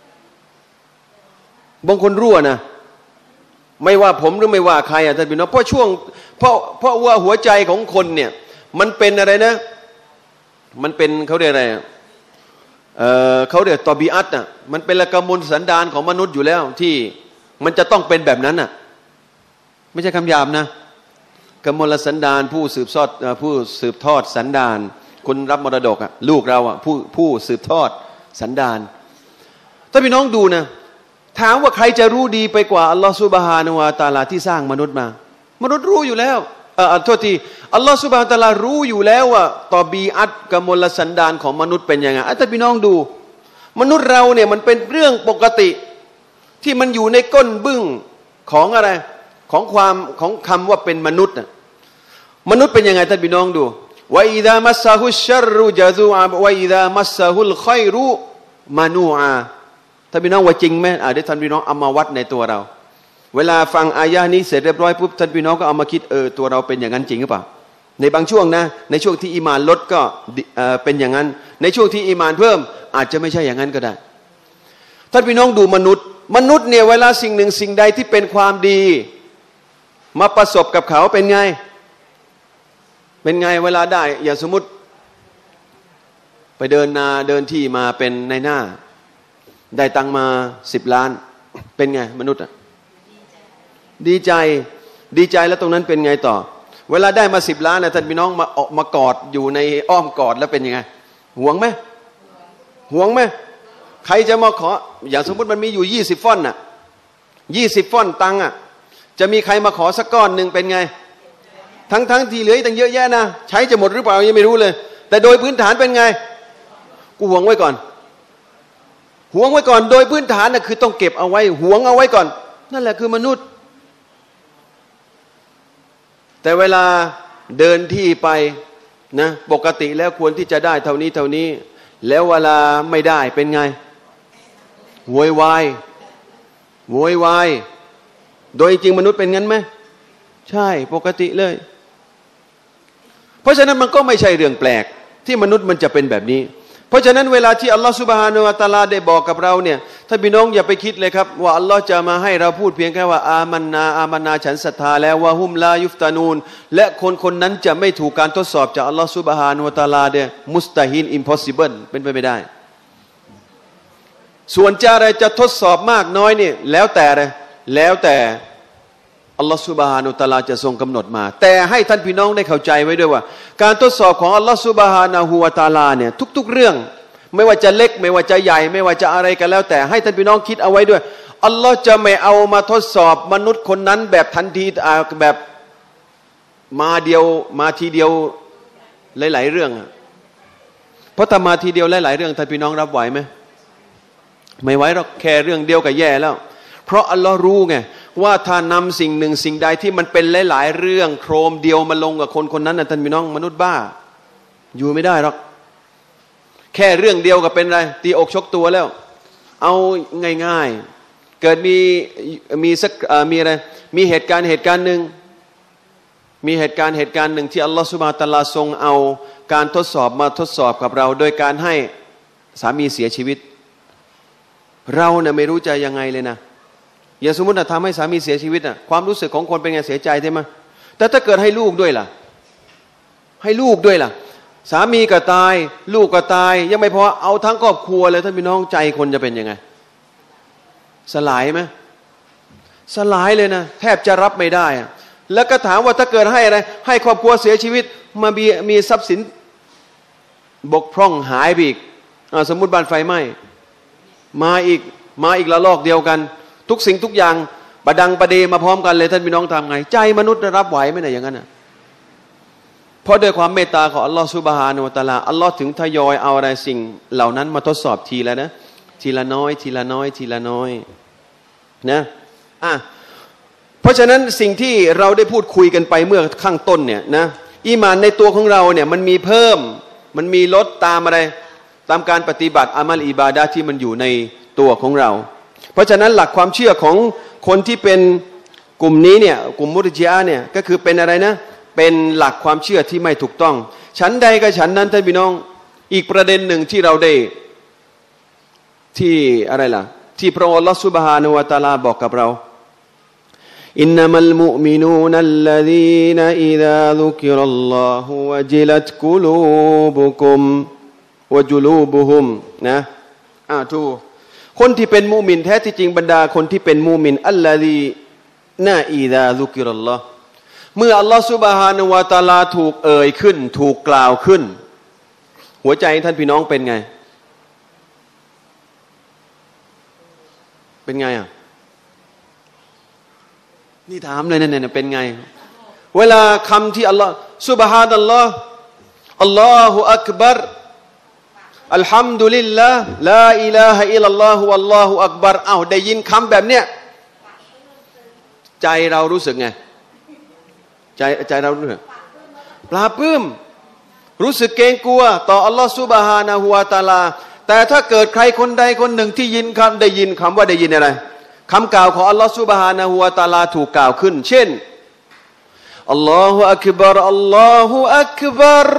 บางคนรั่วนะไม่ว่าผมหรือไม่ว่าใครอ่ะท่านพี่น้องเพราะช่วงเพราะเพราะว่าหัวใจของคนเนี่ยมันเป็นอะไรนะมันเป็นเขาเรียกอะไรเอ่อเขาเรียกตอบีอัตน่ะมันเป็นละกมลสันดานของมนุษย์อยู่แล้วที่มันจะต้องเป็นแบบนั้นน่ะไม่ใช่คำหยาบนะกมลสันดานผู้สืบทอดผู้สืบทอดสันดานคนรับมรดกอ่ะลูกเราอ่ะผู้ผู้สืบทอดสันดานถ้าพี่น้องดูนะถามว่าใครจะรู้ดีไปกว่าอัลลอฮฺซุบฮานะฮูวะตะอาลาที่สร้างมนุษย์มามนุษย์รู้อยู่แล้วเอ่อโทษทีอัลลอฮฺซุบฮานะฮูวะตะอาลารู้อยู่แล้วว่าตอบีอัตกมลสันดานของมนุษย์เป็นยังไงถ้าพี่น้องดูมนุษย์เราเนี่ยมันเป็นเรื่องปกติที่มันอยู่ในก้นบึ้งของอะไรของความของคำว่าเป็นมนุษย์น่ะมนุษย์เป็นยังไงท่านพี่น้องดูวะอิซามัสซะฮุชชัรรุญะซูอะวะอิซามัสซะฮุลค็อยรุมานูอาท่านพี่น้องว่าจริงไหมอ่าเดี๋ยวท่านพี่น้องเอามาวัดในตัวเราเวลาฟังอายะนี้เสร็จเรียบร้อยปุ๊บท่านพี่น้องก็เอามาคิดเออตัวเราเป็นอย่างนั้นจริงหรือเปล่าในบางช่วงนะในช่วงที่อีมานลดก็เออเป็นอย่างนั้นในช่วงที่อีมานเพิ่มอาจจะไม่ใช่อย่างนั้นก็ได้ท่านพี่น้องดูมนุษย์มนุษย์เนี่ยเวลาสิ่งหนึ่งสิ่งใดที่เป็นความดีมาประสบกับเขาเป็นไงเป็นไงเวลาได้อย่างสมมุติไปเดินนาเดินที่มาเป็นในหน้าได้ตังมาสิบล้านเป็นไงมนุษย์อ่ะดีใจดีใจแล้วตรงนั้นเป็นไงต่อเวลาได้มาสิบล้านนะท่านพี่น้องมาออกมากอดอยู่ในอ้อมกอดแล้วเป็นยังไงหวงไหมหวงไหมใครจะมาขออย่างสมมติมันมีอยู่ยี่สิบฟอนต์น่ะยี่สิบฟอนต์ตังค์อ่ะจะมีใครมาขอสักก้อนหนึ่งเป็นไงทั้งทั้งที่เหลือตั้งเยอะแยะนะใช้จะหมดหรือเปล่ายังไม่รู้เลยแต่โดยพื้นฐานเป็นไงกูหวงไว้ก่อนหวงไว้ก่อนโดยพื้นฐานน่ะคือต้องเก็บเอาไว้หวงเอาไว้ก่อนนั่นแหละคือมนุษย์แต่เวลาเดินที่ไปนะปกติแล้วควรที่จะได้เท่านี้เท่านี้แล้วเวลาไม่ได้เป็นไงโวยวายโวยวายโดยจริงมนุษย์เป็นงั้นไหมใช่ปกติเลยเพราะฉะนั้นมันก็ไม่ใช่เรื่องแปลกที่มนุษย์มันจะเป็นแบบนี้เพราะฉะนั้นเวลาที่อัลลอฮฺซุบฮานะฮูวะตะอาลาได้บอกกับเราเนี่ยท่านพี่น้องอย่าไปคิดเลยครับว่าอัลลอฮฺจะมาให้เราพูดเพียงแค่ว่าอามันนาอามันนาฉันศรัทธาแล้วว่าฮุมลายุฟตานูนและคนคนนั้นจะไม่ถูกการทดสอบจากอัลลอฮฺซุบฮานะฮูวะตะอาลาเนี่ยมุสตาฮิลอิมพอสซิเบิลเป็นไปไม่ได้ส่วนจะอะไรจะทดสอบมากน้อยนี่แล้วแต่เลยแล้วแต่อัลลอฮฺซุบฮานะฮูวะตะอาลาจะทรงกำหนดมาแต่ให้ท่านพี่น้องได้เข้าใจไว้ด้วยว่าการทดสอบของอัลลอฮฺซุบฮานะฮูวะตะอาลาเนี่ยทุกๆเรื่องไม่ว่าจะเล็กไม่ว่าจะใหญ่ไม่ว่าจะอะไรกันแล้วแต่ให้ท่านพี่น้องคิดเอาไว้ด้วยอัลลอฮ์จะไม่เอามาทดสอบมนุษย์คนนั้นแบบทันทีแบบมาเดียวมาทีเดียวหลายๆเรื่องเพราะถ้ามาทีเดียวหลายๆเรื่องท่านพี่น้องรับไหวไหมไม่ไหวหรอกแค่เรื่องเดียวก็แย่แล้วเพราะอัลลอฮ์รู้ไงว่าถ้านำสิ่งหนึ่งสิ่งใดที่มันเป็นหลายๆเรื่องโครมเดียวมาลงกับคนคนนั้นนะท่านพี่น้องมนุษย์บ้าอยู่ไม่ได้หรอกแค่เรื่องเดียวก็เป็นไรตีอกชกตัวแล้วเอาง่ายๆเกิดมีมีสักมีอะไรมีเหตุการณ์เหตุการณ์หนึ่งมีเหตุการณ์เหตุการณ์หนึ่งที่อัลลอฮฺซุบฮานะฮูวะตะอาลาทรงเอาการทดสอบมาทดสอบกับเราโดยการให้สามีเสียชีวิตเราเนี่ยไม่รู้ใจยังไงเลยนะอย่าสมมติว่าทำให้สามีเสียชีวิตน่ะความรู้สึกของคนเป็นไงเสียใจใช่ไหมแต่ถ้าเกิดให้ลูกด้วยล่ะให้ลูกด้วยล่ะสามีก็ตายลูกก็ตายยังไม่พอเอาทั้งครอบครัวเลยท่านพี่น้องใจคนจะเป็นยังไงสลายไหมสลายเลยนะแทบจะรับไม่ได้แล้วก็ถามว่าถ้าเกิดให้อะไรให้ครอบครัวเสียชีวิตมามีมีทรัพย์สินบกพร่องหายไปอีกสมมุติบ้านไฟไหม้มาอีกมาอีกละลอกเดียวกันทุกสิ่งทุกอย่างประดังประเดมาพร้อมกันเลยท่านพี่น้องทำไงใจมนุษย์รับไหวไหมเนี่ยอย่างนั้นอ่ะเพราะด้วยความเมตตาของอัลลอฮฺซุบฮานะฮูวะตะอาลาอัลลอฮ์ถึงทยอยเอาอะไรสิ่งเหล่านั้นมาทดสอบทีละนะทีละน้อยทีละน้อยทีละน้อยนะอ่ะเพราะฉะนั้นสิ่งที่เราได้พูดคุยกันไปเมื่อข้างต้นเนี่ยนะอีหม่านในตัวของเราเนี่ยมันมีเพิ่มมันมีลดตามอะไรตามการปฏิบัติอามัลอิบาดะห์ที่มันอยู่ในตัวของเราเพราะฉะนั้นหลักความเชื่อของคนที่เป็นกลุ่มนี้เนี่ยกลุ่มมุรจิอะห์เนี่ยก็คือเป็นอะไรนะเป็นหลักความเชื่อที่ไม่ถูกต้องฉันใดกับฉันนั้นท่านพี่น้องอีกประเด็นหนึ่งที่เราได้ที่อะไรล่ะที่พระองค์อัลลอฮฺซุบฮานะฮูวะตะอาลาบอกกับเราอินนัมัลมุอ์มินูนัลลซีนอิซาซุกิรัลลอฮุวะจิลัตกุลูบุกุมวะจุลูบุฮุมนะอ่าถูกคนที่เป็นมุมินแท้ที่จริงบรรดาคนที่เป็นมุมินอัลลซีนาอิซาซุกิรัลลอฮ์เมื่ออัลลอฮฺซุบฮานะฮูวะตะอาลาถูกเอ่ยขึ้นถูกกล่าวขึ้นหัวใจท่านพี่น้องเป็นไงเป็นไงอ่ะนี่ถามเลยเนี่ยเป็นไงเวลาคำที่อัลลอฮฺซุบฮานัลลอฮ์อัลลอฮุอักบัรอัลฮัมดุลิลลาห์ลาอิลาฮะอิลลัลลอฮุวัลลอฮุอักบัรอ้าวได้ยินคำแบบเนี้ยใจเรารู้สึกไงใจใจเรารู้สึกปลาปลื้มรู้สึกเกรงกลัวต่ออัลลอฮฺซุบฮานะฮูวะตะอาลาแต่ถ้าเกิดใครคนใดคนหนึ่งที่ยินคำได้ยินคำว่าได้ยินอะไรคำกล่าวของอัลลอฮฺซุบฮานะฮูวะตะอาลาถูกกล่าวขึ้นเช่นอัลลอฮฺอักบัรอัลลอฮฺอักบัร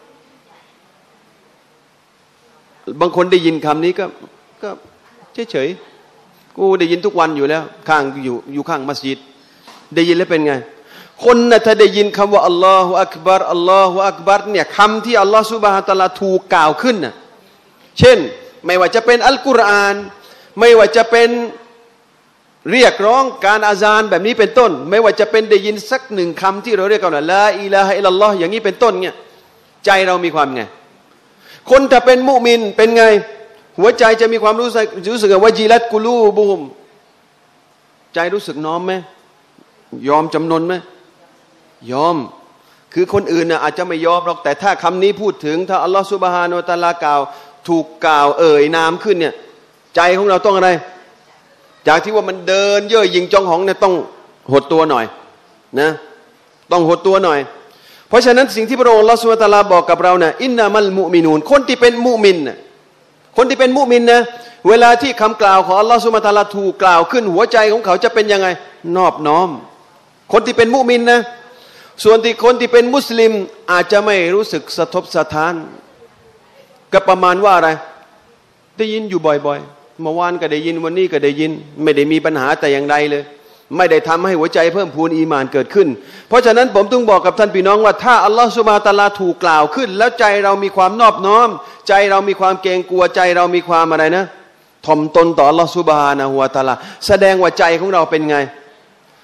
บางคนได้ยินคำนี้ก็ก็เฉยๆกูได้ยินทุกวันอยู่แล้วข้างอยู่อยู่ข้างมัสยิดได้ยินแล้วเป็นไงคนน่ะถ้าได้ยินคำว่าอัลลอฮฺอักบัรอัลลอฮฺอักบัรเนี่ยคำที่อัลลอฮฺซุบฮานะฮูวะตะอาลาถูกกล่าวขึ้นน่ะเช่นไม่ว่าจะเป็นอัลกุรอานไม่ว่าจะเป็นเรียกร้องการอาซานแบบนี้เป็นต้นไม่ว่าจะเป็นได้ยินสักหนึ่งคำที่เราเรียกกันว่าลาอิลาฮะอิลลัลลอฮ์อย่างนี้เป็นต้นเนี่ยใจเรามีความไงคนถ้าเป็นมุมินเป็นไงหัวใจจะมีความรู้สึกรู้สึกว่าจิลัตกุลูบุฮุมใจรู้สึกน้อมไหมยอมจำนนไหมยอมคือคนอื่นน่ะอาจจะไม่ยอมหรอกแต่ถ้าคำนี้พูดถึงถ้าอัลลอฮฺซุบฮานะฮูวะตะอาลากล่าวถูกกล่าวเอ่ยนามขึ้นเนี่ยใจของเราต้องอะไรจากที่ว่ามันเดินเย่อหยิ่งจองหองเนี่ยต้องหดตัวหน่อยนะต้องหดตัวหน่อยเพราะฉะนั้นสิ่งที่พระองค์อัลลอฮฺซุบฮานะฮูวะตะอาลาบอกกับเราเนี่ยอินนามัลมุมินูนคนที่เป็นมุมินน่ะคนที่เป็นมุมินนะเวลาที่คำกล่าวของอัลลอฮฺซุบฮานะฮูวะตะอาลาถูกกล่าวขึ้นหัวใจของเขาจะเป็นยังไงนอบน้อมคนที่เป็นมุมินนะส่วนที่คนที่เป็นมุสลิมอาจจะไม่รู้สึกสะทกสะท้านก็ประมาณว่าอะไรได้ยินอยู่บ่อยๆเมื่อวานก็ได้ยินวันนี้ก็ได้ยินไม่ได้มีปัญหาแต่อย่างใดเลยไม่ได้ทำให้หัวใจเพิ่มพูนอีหม่านเกิดขึ้นเพราะฉะนั้นผมต้องบอกกับท่านพี่น้องว่าถ้าอัลลอฮฺซุบฮานะฮูวะตะอาลาถูกกล่าวขึ้นแล้วใจเรามีความนอบน้อมใจเรามีความเกรงกลัวใจเรามีความอะไรนะถ่อมตนต่ออัลลอฮฺซุบฮานะฮูวะตะอาลาแสดงว่าใจของเราเป็นไง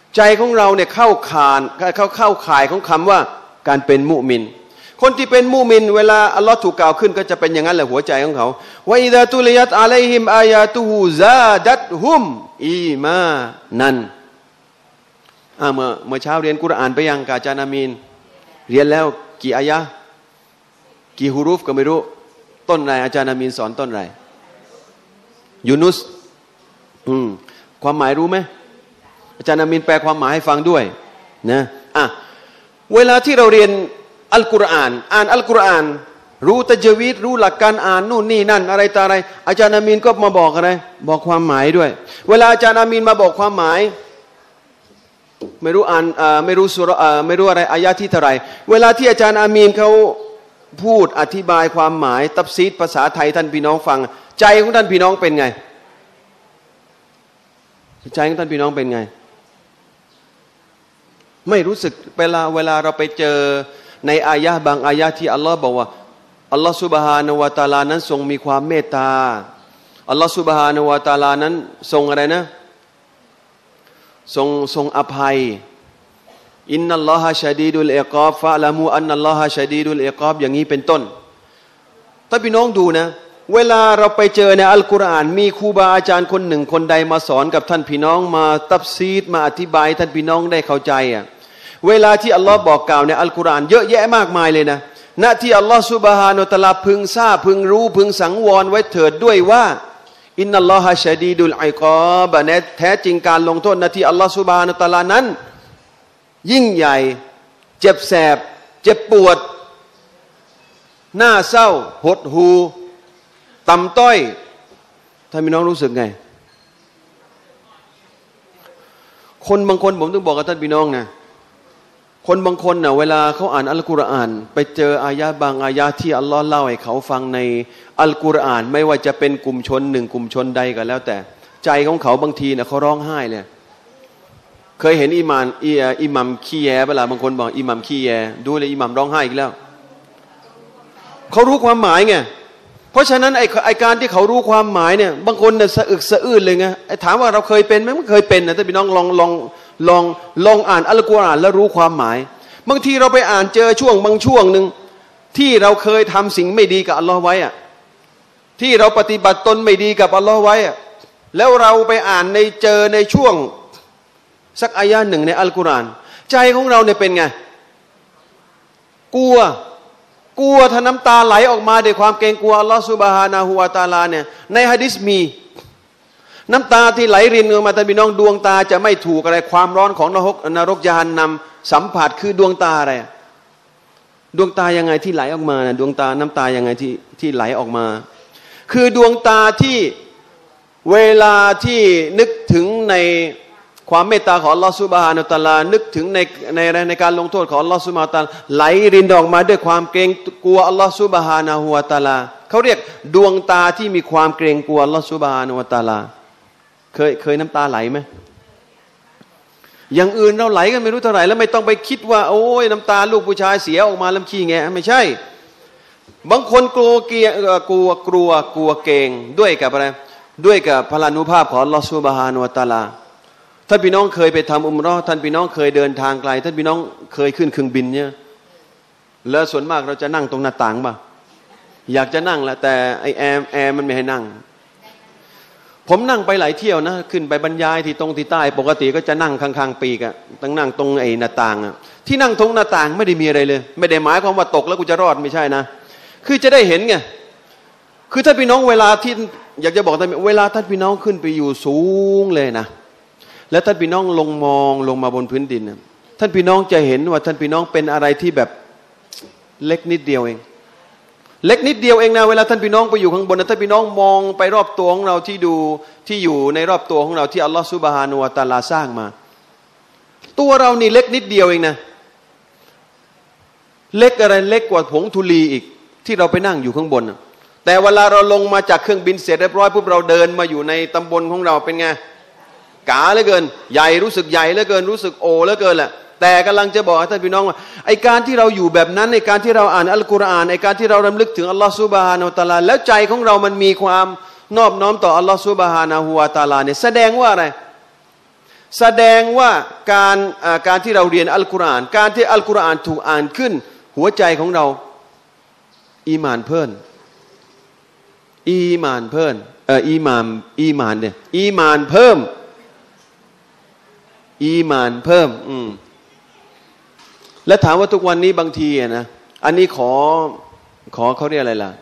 ใจของเราเนี่ยเข้าข่ายเข้าเข้าข่ายของคำว่าการเป็นมุมินคนที่เป็นมุมินเวลาอัลลอฮ์ถูกกล่าวขึ้นก็จะเป็นอย่างนั้นแหละหัวใจของเขาว่าอิซาตุลิยัตอะลัยฮิมอายาตุฮูซาดัตฮุมอีมานันอ่าเมื่อเมื่อเช้าเรียนกุรอานไปยังกาอาจารย์อามีนเรียนแล้วกี่อายะกี่ฮุรูฟก็ไม่รู้ต้นไรอาจารย์อามีนสอนต้นไรยูนุสอืมความหมายรู้ไหมอาจารย์อามีนแปลความหมายให้ฟังด้วยนะอ่ะเวลาที่เราเรียนอัลกุรอานอ่านอัลกุรอานรู้ตัจวีดรู้หลักการอ่านนู่นนี่นั่นอะไรต่ออะไรอาจารย์อามีนก็มาบอกอะไรบอกความหมายด้วยเวลาอาจารย์อามีนมาบอกความหมายไม่รู้อ่านไม่รู้สุรไม่รู้อะไรอายะที่เท่าไหร่เวลาที่อาจารย์อามีนเขาพูดอธิบายความหมายตัฟซีรภาษาไทยท่านพี่น้องฟังใจของท่านพี่น้องเป็นไงใจของท่านพี่น้องเป็นไงไม่รู้สึกเวลาเวลาเราไปเจอในอายะบางอายะที่อัลลอฮ์บอกว่าอัลลอฮ์ซุบฮานะฮูวะตะอาลานั้นทรงมีความเมตตาอัลลอฮ์ซุบฮานะฮูวะตะอาลานั้นทรงอะไรนะทรงทรงอภัยอินนัลลอฮะชะดีดุลอิกอบฟะละมูอันนัลลอฮะชะดีดุลอิกอบอย่างนี้เป็นต้นถ้าพี่น้องดูนะเวลาเราไปเจอในอัลกุรอานมีครูบาอาจารย์คนหนึ่งคนใดมาสอนกับท่านพี่น้องมาตัฟซีรมาอธิบายท่านพี่น้องได้เข้าใจอ่ะเวลาที่อัลลอฮ์บอกกล่าวในอัลกุรอานเยอะแยะมากมายเลยนะณที่อัลลอฮ์ซุบฮานะฮูวะตะอาลาพึงทราบพึงรู้พึงสังวรไว้เถิดด้วยว่าอินนัลลอฮะชะดีดุลอิกอบะแท้จริงการลงโทษณที่อัลลอฮ์ซุบฮานะฮูวะตะอาลานั้นยิ่งใหญ่เจ็บแสบเจ็บปวดน่าเศร้าหดหู่ต่ำต้อยท่านพี่น้องรู้สึกไงคนบางคนผมต้องบอกกับท่านพี่น้องนะคนบางคนนะเวลาเขาอ่านอัลกุรอานไปเจออายะบางอายะที่อัลลอฮ์เล่าให้เขาฟังในอัลกุรอานไม่ว่าจะเป็นกลุ่มชนหนึ่งกลุ่มชนใดก็แล้วแต่ใจของเขาบางทีนะเขาร้องไห้เลยเคยเห็นอิมามอิหมัมขี้แยเวลาบางคนบอกอิหมัมขี้แยดูเลยอิหมัมร้องไห้อีกแล้วเขารู้ความหมายไงเพราะฉะนั้นไอ้ไอ้การที่เขารู้ความหมายเนี่ยบางคนเนี่ยสะอึกสะอื้นเลยไงไอ้ถามว่าเราเคยเป็นไหมไม่เคยเป็นนะแต่พี่น้องลองลองลองลองอ่านอัลกุรอานแล้วรู้ความหมายบางทีเราไปอ่านเจอช่วงบางช่วงหนึ่งที่เราเคยทำสิ่งไม่ดีกับอัลลอฮ์ไว้อะที่เราปฏิบัติตนไม่ดีกับอัลลอฮ์ไว้อะแล้วเราไปอ่านในเจอในช่วงสักอายะหนึ่งในอัลกุรอานใจของเราเนี่ยเป็นไงกลัวกลัวถ้าน้ำตาไหลออกมาด้วยความเกรงกลัวอัลลอฮฺซุบฮานะฮูวะตะอาลาเนี่ยในหะดีษมีน้ำตาที่ไหลรินออกมาท่านพี่น้องดวงตาจะไม่ถูกอะไรความร้อนของนรกนรกยานนำสัมผัสคือดวงตาอะไรดวงตายังไงที่ไหลออกมานะดวงตาน้ำตายังไงที่ที่ไหลออกมาคือดวงตาที่เวลาที่นึกถึงในความเมตตาของอัลลอฮฺซุบฮานะฮูวะตะอาลานึกถึงในในในการลงโทษของอัลลอฮฺซุบฮานะฮูวะตะอาลาไหลรินออกมาด้วยความเกรงกลัวอัลลอฮฺซุบฮานะฮูวะตะอาลาเขาเรียกดวงตาที่มีความเกรงกลัวอัลลอฮฺซุบฮานะฮูวะตะอาลาเคยเคยน้ำตาไหลไหมอย่างอื่นเราไหลกันไม่รู้เท่าไหร่แล้วไม่ต้องไปคิดว่าโอ้ยน้ำตาลูกผู้ชายเสียออกมาลำขี้แงไม่ใช่บางคนกลัวเกียกลัวกลัวกลัวเกรงด้วยกับอะไรด้วยกับพลานุภาพของอัลลอฮฺซุบฮานะฮูวะตะอาลาท่านพี่น้องเคยไปทำอุมเราะห์ท่านพี่น้องเคยเดินทางไกลท่านพี่น้องเคยขึ้นเครื่องบินเนี่ยแล้วส่วนมากเราจะนั่งตรงหน้าต่างป่ะอยากจะนั่งแหละแต่ไอแอร์แอร์มันไม่ให้นั่งผมนั่งไปหลายเที่ยวนะขึ้นไปบรรยายที่ตรงที่ใต้ปกติก็จะนั่งข้างๆปีกอะต้องนั่งตรงไอ้หน้าต่างอะที่นั่งตรงหน้าต่างไม่ได้มีอะไรเลยไม่ได้หมายความว่าตกแล้วกูจะรอดไม่ใช่นะคือจะได้เห็นไงคือท่านพี่น้องเวลาที่อยากจะบอกท่านเวลาท่านพี่น้องขึ้นไปอยู่สูงเลยนะแล้วท่านพี่น้องลงมองลงมาบนพื้นดินนะท่านพี่น้องจะเห็นว่าท่านพี่น้องเป็นอะไรที่แบบเล็กนิดเดียวเองเล็กนิดเดียวเองนะเวลาท่านพี่น้องไปอยู่ข้างบนนะท่านพี่น้องมองไปรอบตัวของเราที่ดูที่อยู่ในรอบตัวของเราที่อัลลอฮฺซุบฮานะฮูวะตะอาลาสร้างมาตัวเรานี่เล็กนิดเดียวเองนะเล็กอะไรเล็กกว่าผงธุลีอีกที่เราไปนั่งอยู่ข้างบนแต่เวลาเราลงมาจากเครื่องบินเสร็จเรียบร้อยปุ๊บเราเดินมาอยู่ในตำบลของเราเป็นไงกาเหลือเกินใหญ่รู้สึกใหญ่เหลือเกินรู้สึกโอเหลือเกินแหละแต่กำลังจะบอกให้ท่านพี่น้องว่าไอการที่เราอยู่แบบนั้นในการที่เราอ่านอัลกุรอานในการที่เรารำลึกถึงอัลลอฮฺซุบฮานะฮูวะตะอาลาแล้วใจของเรามันมีความนอบน้อมต่ออัลลอฮฺซุบฮานะฮูวะตะอาลาเนี่ยแสดงว่าอะไรแสดงว่าการการที่เราเรียนอัลกุรอานการที่อัลกุรอานถูกอ่านขึ้นหัวใจของเราอีหม่านเพิ่มอีหม่านเพิ่มเอออีหม่านอีหม่านเนี่ยอีหม่านเพิ่มอีหม่านเพิ่มอืมและถามว่าทุกวันนี้บางทีอะนะอันนี้ขอขอเขาเรียกอะไรล่ะ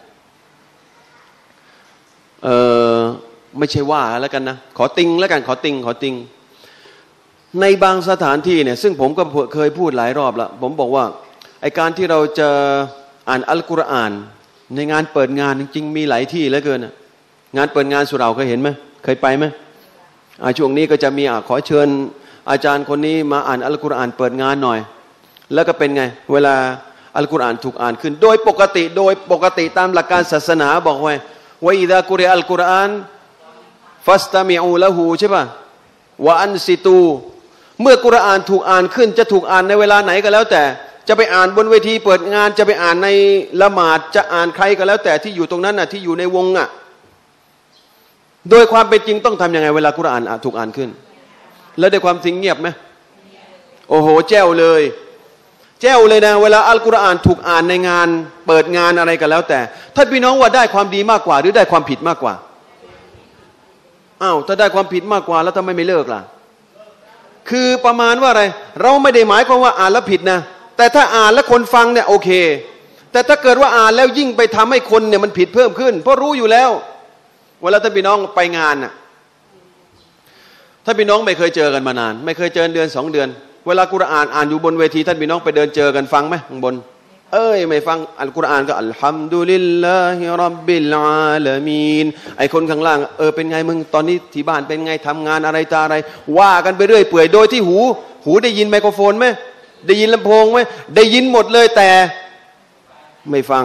เออไม่ใช่ว่าแล้วกันนะขอติงแล้วกันขอติงขอติงในบางสถานที่เนี่ยซึ่งผมก็เคยพูดหลายรอบแล้วผมบอกว่าไอการที่เราจะอ่านอัลกุรอานในงานเปิดงานจริงๆมีหลายที่เหลือเกินนะงานเปิดงานสุเหร่าเคยเห็นไหมเคยไปไหมอ่าช่วงนี้ก็จะมีอ่ะขอเชิญอาจารย์คนนี้มาอ่านอัลกุรอานเปิดงานหน่อยแล้วก็เป็นไงเวลาอัลกุรอานถูกอ่านขึ้นโดยปกติโดยปกติตามหลักการศาสนาบอกไว้ว่าอิดะกุริอัลกุรอานฟัสตะมิอูละหูใช่ป่ะวะอันซิตูเมื่อกุรอานถูกอ่านขึ้นจะถูกอ่านในเวลาไหนก็แล้วแต่จะไปอ่านบนเวทีเปิดงานจะไปอ่านในละหมาดจะอ่านใครก็แล้วแต่ที่อยู่ตรงนั้นน่ะที่อยู่ในวงอ่ะโดยความเป็นจริงต้องทำยังไงเวลากุรอานถูกอ่านขึ้นแล้วด้วยความจริงเงียบไหมโอ้โหแจ้วเลยแจ้วเลยนะเวลาอัลกุรอานถูกอ่านในงานเปิดงานอะไรก็แล้วแต่ท่านพี่น้องว่าได้ความดีมากกว่าหรือได้ความผิดมากกว่าอ้าวถ้าได้ความผิดมากกว่าแล้วทำไมไม่เลิกล่ะคือประมาณว่าอะไรเราไม่ได้หมายความว่าอ่านแล้วผิดนะแต่ถ้าอ่านแล้วคนฟังเนี่ยโอเคแต่ถ้าเกิดว่าอ่านแล้วยิ่งไปทำให้คนเนี่ยมันผิดเพิ่มขึ้นเพราะรู้อยู่แล้วเวลาท่านพี่น้องไปงานน่ะท่านพี่น้องไม่เคยเจอกันมานานไม่เคยเจอเดือนสองเดือนเวลากุรอานอ่านอยู่บนเวทีท่านพี่น้องไปเดินเจอกันฟังไหมข้างบนเอ้ยไม่ฟังอัลกุรอานก็อัลฮัมดุลิลลาฮิร็อบบิลอาลามีนไอคนข้างล่างเออเป็นไงมึงตอนนี้ที่บ้านเป็นไงทำงานอะไรตาอะไรว่ากันไปเรื่อยเปื่อยโดยที่หูหูได้ยินไมโครโฟนไหมได้ยินลำโพงไหมได้ยินหมดเลยแต่ไม่ฟัง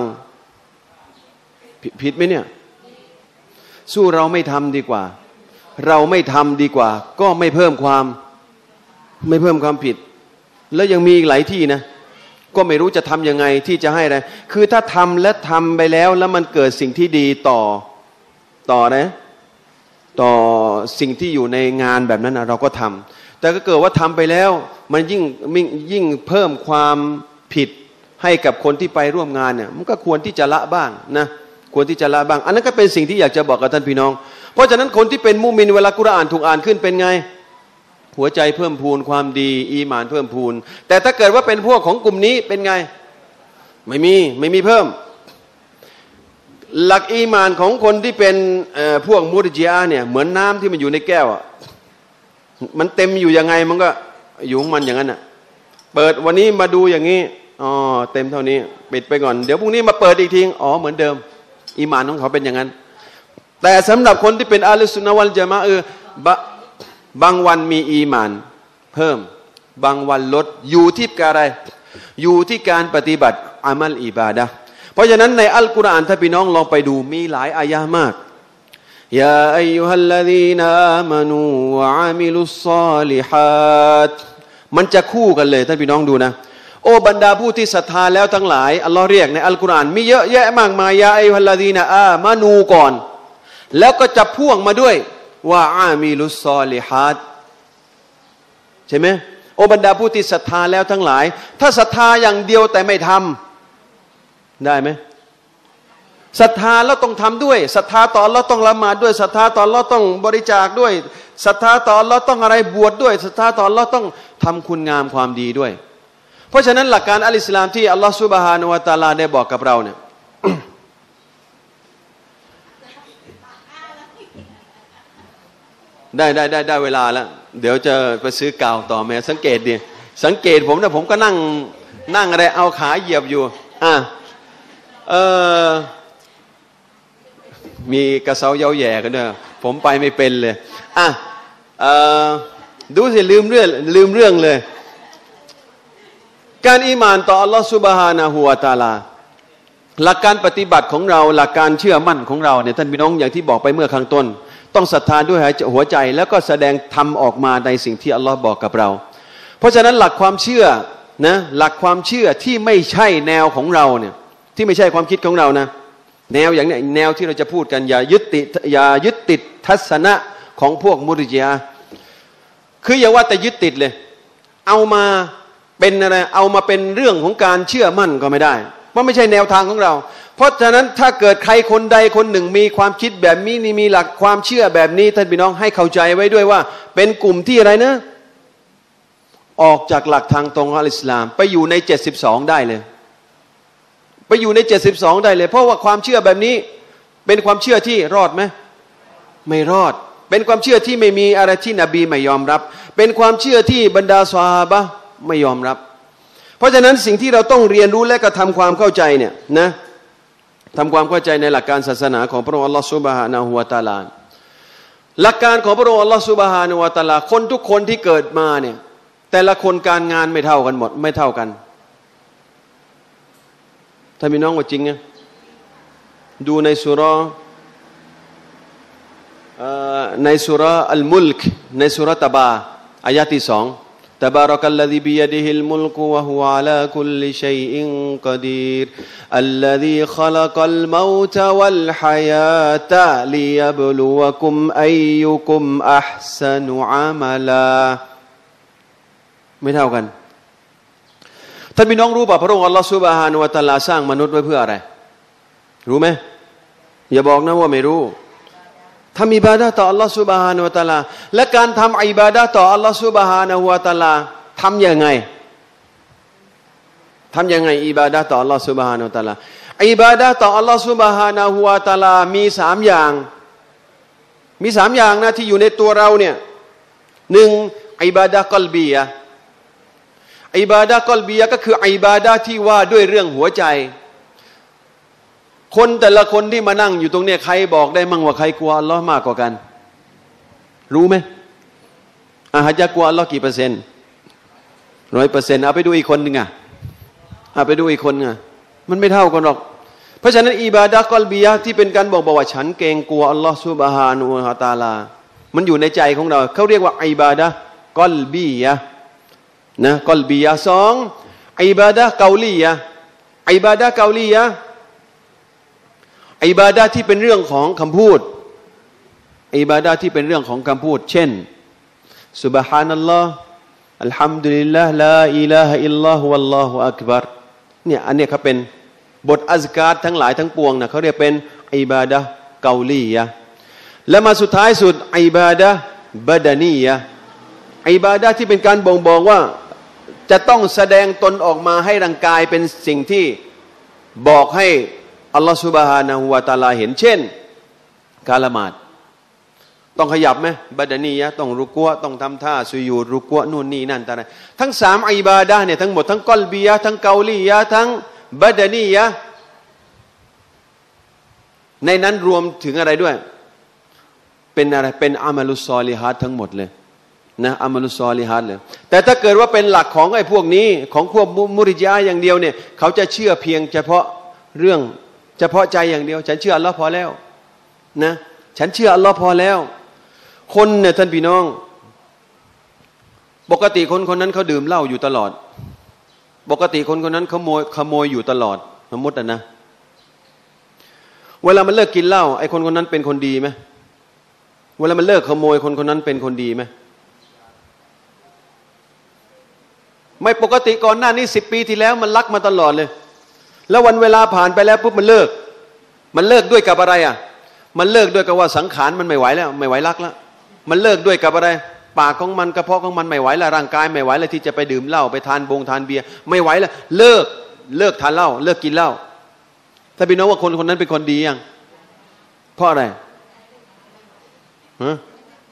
ผิดไหมเนี่ยสู้เราไม่ทำดีกว่าเราไม่ทำดีกว่าก็ไม่เพิ่มความไม่เพิ่มความผิดแล้วยังมีอีกหลายที่นะก็ไม่รู้จะทำยังไงที่จะให้อะไรคือถ้าทำและทำไปแล้วแล้วมันเกิดสิ่งที่ดีต่อต่อนะต่อสิ่งที่อยู่ในงานแบบนั้นนะเราก็ทำแต่ก็เกิดว่าทำไปแล้วมันยิ่งยิ่งเพิ่มความผิดให้กับคนที่ไปร่วมงานเนี่ยมันก็ควรที่จะละบ้างนะควรที่จะละบ้างอันนั้นก็เป็นสิ่งที่อยากจะบอกกับท่านพี่น้องเพราะฉะนั้นคนที่เป็นมุมินเวลากุรอานถูกอ่านขึ้นเป็นไงหัวใจเพิ่มพูนความดีอีหม่านเพิ่มพูนแต่ถ้าเกิดว่าเป็นพวกของกลุ่มนี้เป็นไงไม่มีไม่มีเพิ่มหลักอีหม่านของคนที่เป็นพวกมุรจิอะห์เนี่ยเหมือนน้ำที่มันอยู่ในแก้วอ่ะมันเต็มอยู่ยังไงมันก็อยู่ของมันอย่างนั้นอ่ะเปิดวันนี้มาดูอย่างนี้อ๋อเต็มเท่านี้ปิดไปก่อนเดี๋ยวพรุ่งนี้มาเปิดอีกทีอ๋อเหมือนเดิมอีหม่านของเขาเป็นอย่างนั้นแต่สำหรับคนที่เป็นอะห์ลุสซุนนะฮ์วัลญะมาอะห์เออบางวันมีอีหม่านเพิ่มบางวันลดอยู่ที่การอะไรอยู่ที่การปฏิบัติอามัลอิบาดะห์เพราะฉะนั้นในอัลกุรอานถ้าพี่น้องลองไปดูมีหลายอายะห์มากยาอัยยูฮัลลซีนาอามานูวะอามิลุศศอลิฮาตมันจะคู่กันเลยท่านพี่น้องดูนะโอ้บรรดาผู้ที่ศรัทธาแล้วทั้งหลายอัลลอฮ์เรียกในอัลกุรอานมีเยอะแยะมากมายยาอัยยูฮัลลซีนาอามานูก่อนแล้วก็จะพ่วงมาด้วยว่าอามิลุศศอลิฮาตใช่ไหมโอบรรดาผู้ที่ศรัทธาแล้วทั้งหลายถ้าศรัทธาอย่างเดียวแต่ไม่ทำได้ไหมศรัทธาแล้วต้องทำด้วยศรัทธาต่ออัลเลาะห์ต้องละหมาดด้วยศรัทธาต่ออัลเลาะห์ต้องบริจาคด้วยศรัทธาต่ออัลเลาะห์ต้องอะไรบวชด้วยศรัทธาต่ออัลเลาะห์ต้องทำคุณงามความดีด้วยเพราะฉะนั้นหลักการอัลอิสลามที่อัลลอฮฺซุบฮานะฮูวะตะอาลาได้บอกกับเราเนี่ย ได้ได้ได้ได้เวลาแล้วเดี๋ยวจะไปซื้อกาวต่อแม่สังเกตดิสังเกตผมนะผมก็นั่งนั่งอะไรเอาขาเหยียบอยู่อ่ะเออมีกระเซาเย้าแย่กันด้วยผมไปไม่เป็นเลยอ่ะเออดูสิลืมเรื่องลืมเรื่องเลยการอีหม่านต่ออัลลอฮฺซุบฮานะฮูวะตะอาลาหลักการปฏิบัติของเราหลักการเชื่อมั่นของเราเนี่ยท่านพี่น้องอย่างที่บอกไปเมื่อข้างต้นต้องศรัทธาด้วยหัวใจแล้วก็แสดงทำออกมาในสิ่งที่อัลลอฮ์บอกกับเราเพราะฉะนั้นหลักความเชื่อนะหลักความเชื่อที่ไม่ใช่แนวของเราเนี่ยที่ไม่ใช่ความคิดของเรานะแนวอย่างนี้แนวที่เราจะพูดกันอย่ายึดติดอย่ายึดติดทัศนะของพวกมุรจิอะห์คืออย่าว่าแต่ยึดติดเลยเอามาเป็นอะไรเอามาเป็นเรื่องของการเชื่อมั่นก็ไม่ได้เพราะไม่ใช่แนวทางของเราเพราะฉะนั้นถ้าเกิดใครคนใดคนหนึ่งมีความคิดแบบนี้นี่มีหลักความเชื่อแบบนี้ท่านพี่น้องให้เข้าใจไว้ด้วยว่าเป็นกลุ่มที่อะไรนะออกจากหลักทางตรงของอิสลามไปอยู่ในเจ็ดสิบสองได้เลยไปอยู่ในเจ็ดสิบสองได้เลยเพราะว่าความเชื่อแบบนี้เป็นความเชื่อที่รอดไหมไม่รอดเป็นความเชื่อที่ไม่มีอะไรที่นบีไม่ยอมรับเป็นความเชื่อที่บรรดาซอฮาบะห์ไม่ยอมรับเพราะฉะนั้นสิ่งที่เราต้องเรียนรู้และกระทำความเข้าใจเนี่ยนะทำความเข้าใจในหลักการศาสนาของพระองค์อัลลอฮฺซุบฮานะฮูวะตะอาลาหลักการของพระองค์อัลลอฮฺซุบฮานะฮูวะตะอาลาคนทุกคนที่เกิดมาเนี่ยแต่ละคนการงานไม่เท่ากันหมดไม่เท่ากันถ้ามีน้องว่าจริงไงดูในสุราในสุราอัลมุลกในสุราตะบาอายะที่สองتبارك الذي بيده الملك وهو على كل شيء قدير الذي خلق الموت والحياة ليبلوكم أيكم أحسن عملا ไม่เท่ากันท่านพี่น้องรู้ป่ะพระองค์อัลลอฮฺซุบฮานะฮูวะตะอาลาสร้างมนุษย์ไว้เพื่ออะไรรู้ไหมอย่าบอกนะว่าไม่รู้ทำอิบาดะห์ต่ออัลลอฮฺซุบฮานะฮูวะตะอาลาและการทำอิบาดะห์ต่ออัลลอฮฺซุบฮานะฮูวะตะอาลาทำยังไงทำยังไงอิบาดะห์ต่ออัลลอฮฺซุบฮานะฮูวะตะอาลาอิบาดะห์ต่ออัลลอฮฺซุบฮานะฮูวะตะอาลามีสามอย่างมีสามอย่างนะที่อยู่ในตัวเราเนี่ยหนึ่งอิบาดะห์กอลบียะห์อิบาดะห์กอลบียะห์ก็คืออิบาดะห์ที่ว่าด้วยเรื่องหัวใจคนแต่ละคนที่มานั่งอยู่ตรงเนี้ยใครบอกได้มั่งว่าใครกลัวอัลลอฮ์มากกว่ากันรู้ไหมอาหะจะกลัวอัลลอฮ์กี่เปอร์เซ็นต์ร้อยเปอร์เซ็นต์เอาไปดูอีกคนหนึ่งอ่ะเอาไปดูอีกคนอ่ะมันไม่เท่ากันหรอกเพราะฉะนั้นอิบาดะห์กอลบียะห์ที่เป็นการบอกบอกว่าฉันเกรงกลัวอัลลอฮ์ซุบฮานะฮูวะตะอาลามันอยู่ในใจของเราเขาเรียกว่าอิบาดะห์กอลบียะห์นะกอลบียะห์สองอิบาดะห์กอลียะห์อิบาดะห์กอลียะห์อิบาดะห์ที่เป็นเรื่องของคำพูดอิบาดะห์ที่เป็นเรื่องของคำพูดเช่นซุบฮานัลลอฮ์อัลฮัมดุลิลลาห์ลาอิลาฮะอิลลัลลอฮุวัลลอฮุอักบัรเนี่ยอันนี้เขาเป็นบทอัซการ์ทั้งหลายทั้งปวงนะเขาเรียกเป็นอิบาดะห์กอลียะห์และมาสุดท้ายสุดอิบาดะห์บะดานียะห์อิบาดะห์ที่เป็นการบ่งบอกว่าจะต้องแสดงตนออกมาให้ร่างกายเป็นสิ่งที่บอกให้อัลลอฮฺซุบฮานะฮูวะตะอาลาเห็นเช่นการละหมาดต้องขยับไหมบะดานียะห์ต้องรุกัวต้องทำท่าสุญูดรุกัวนู่นนี่นั่นอะไรทั้งสามอิบาดะห์เนี่ยทั้งหมดทั้งกอลบียะห์ทั้งเกาลียะห์ทั้งบะดานียะห์ในนั้นรวมถึงอะไรด้วยเป็นอะไรเป็นอามัลุศอลิฮัตทั้งหมดเลยนะอามัลุศอลิฮัตเลยแต่ถ้าเกิดว่าเป็นหลักของไอ้พวกนี้ของพวกมุริยะห์อย่างเดียวเนี่ยเขาจะเชื่อเพียงเฉพาะเรื่องเฉพาะใจอย่างเดียวฉันเชื่ออัลลอฮ์พอแล้วนะฉันเชื่ออัลลอฮ์พอแล้วคนเนี่ยท่านพี่น้องปกติคนคนนั้นเขาดื่มเหล้าอยู่ตลอดปกติคนคนนั้นเขาขโมยขโมยอยู่ตลอดสมมตินะเวลามันเลิกกินเหล้าไอ้คนคนนั้นเป็นคนดีไหมเวลามันเลิกขโมยคนคนนั้นเป็นคนดีไหมไม่ปกติก่อนหน้านี้สิบปีที่แล้วมันลักมาตลอดเลยแล้ววันเวลาผ่านไปแล้วปุ๊บมันเลิกมันเลิกด้วยกับอะไรอ่ะมันเลิกด้วยกับว่าสังขารมันไม่ไหวแล้วไม่ไหวลักแล้วมันเลิกด้วยกับอะไรปากของมันกระเพาะของมันไม่ไหวแล้วร่างกายไม่ไหวแล้วที่จะไปดื่มเหล้าไปทานบงทานเบียร์ไม่ไหวแล้วเลิกเลิกทานเหล้าเลิกกินเหล้าถ้าพี่น้องว่าคนคนนั้นเป็นคนดียังเพราะอะไรฮะ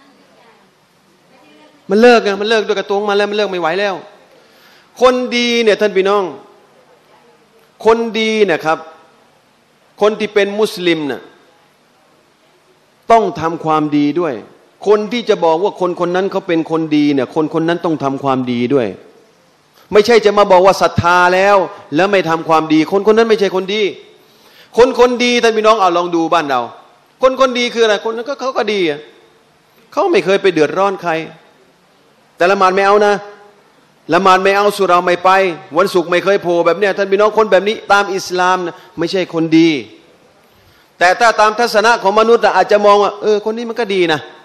มันเลิกไงมันเลิกด้วยกับตัวมันแล้วมันเลิกไม่ไหวแล้วคนดีเนี่ยท่านพี่น้องคนดีนะครับคนที่เป็นมุสลิมน่ะต้องทำความดีด้วยคนที่จะบอกว่าคนคนนั้นเขาเป็นคนดีเนี่ยคนคนนั้นต้องทำความดีด้วยไม่ใช่จะมาบอกว่าศรัทธาแล้วแล้วไม่ทำความดีคนคนนั้นไม่ใช่คนดีคนคนดีท่านพี่น้องเอาลองดูบ้านเราคนคนดีคืออะไรคนนั้นก็เขาก็ดีเขาไม่เคยไปเดือดร้อนใครแต่ละหมาดไม่เอานะละหมาดไม่เอาสุราไม่ไปวันศุกร์ไม่เคยโผล่แบบเนี้ยท่านพี่น้องคนแบบนี้ตามอิสลามนะไม่ใช่คนดีแต่ถ้าตามทัศนะของมนุษย์อาจจะมองว่าเออคนนี้มันก็ดีนะ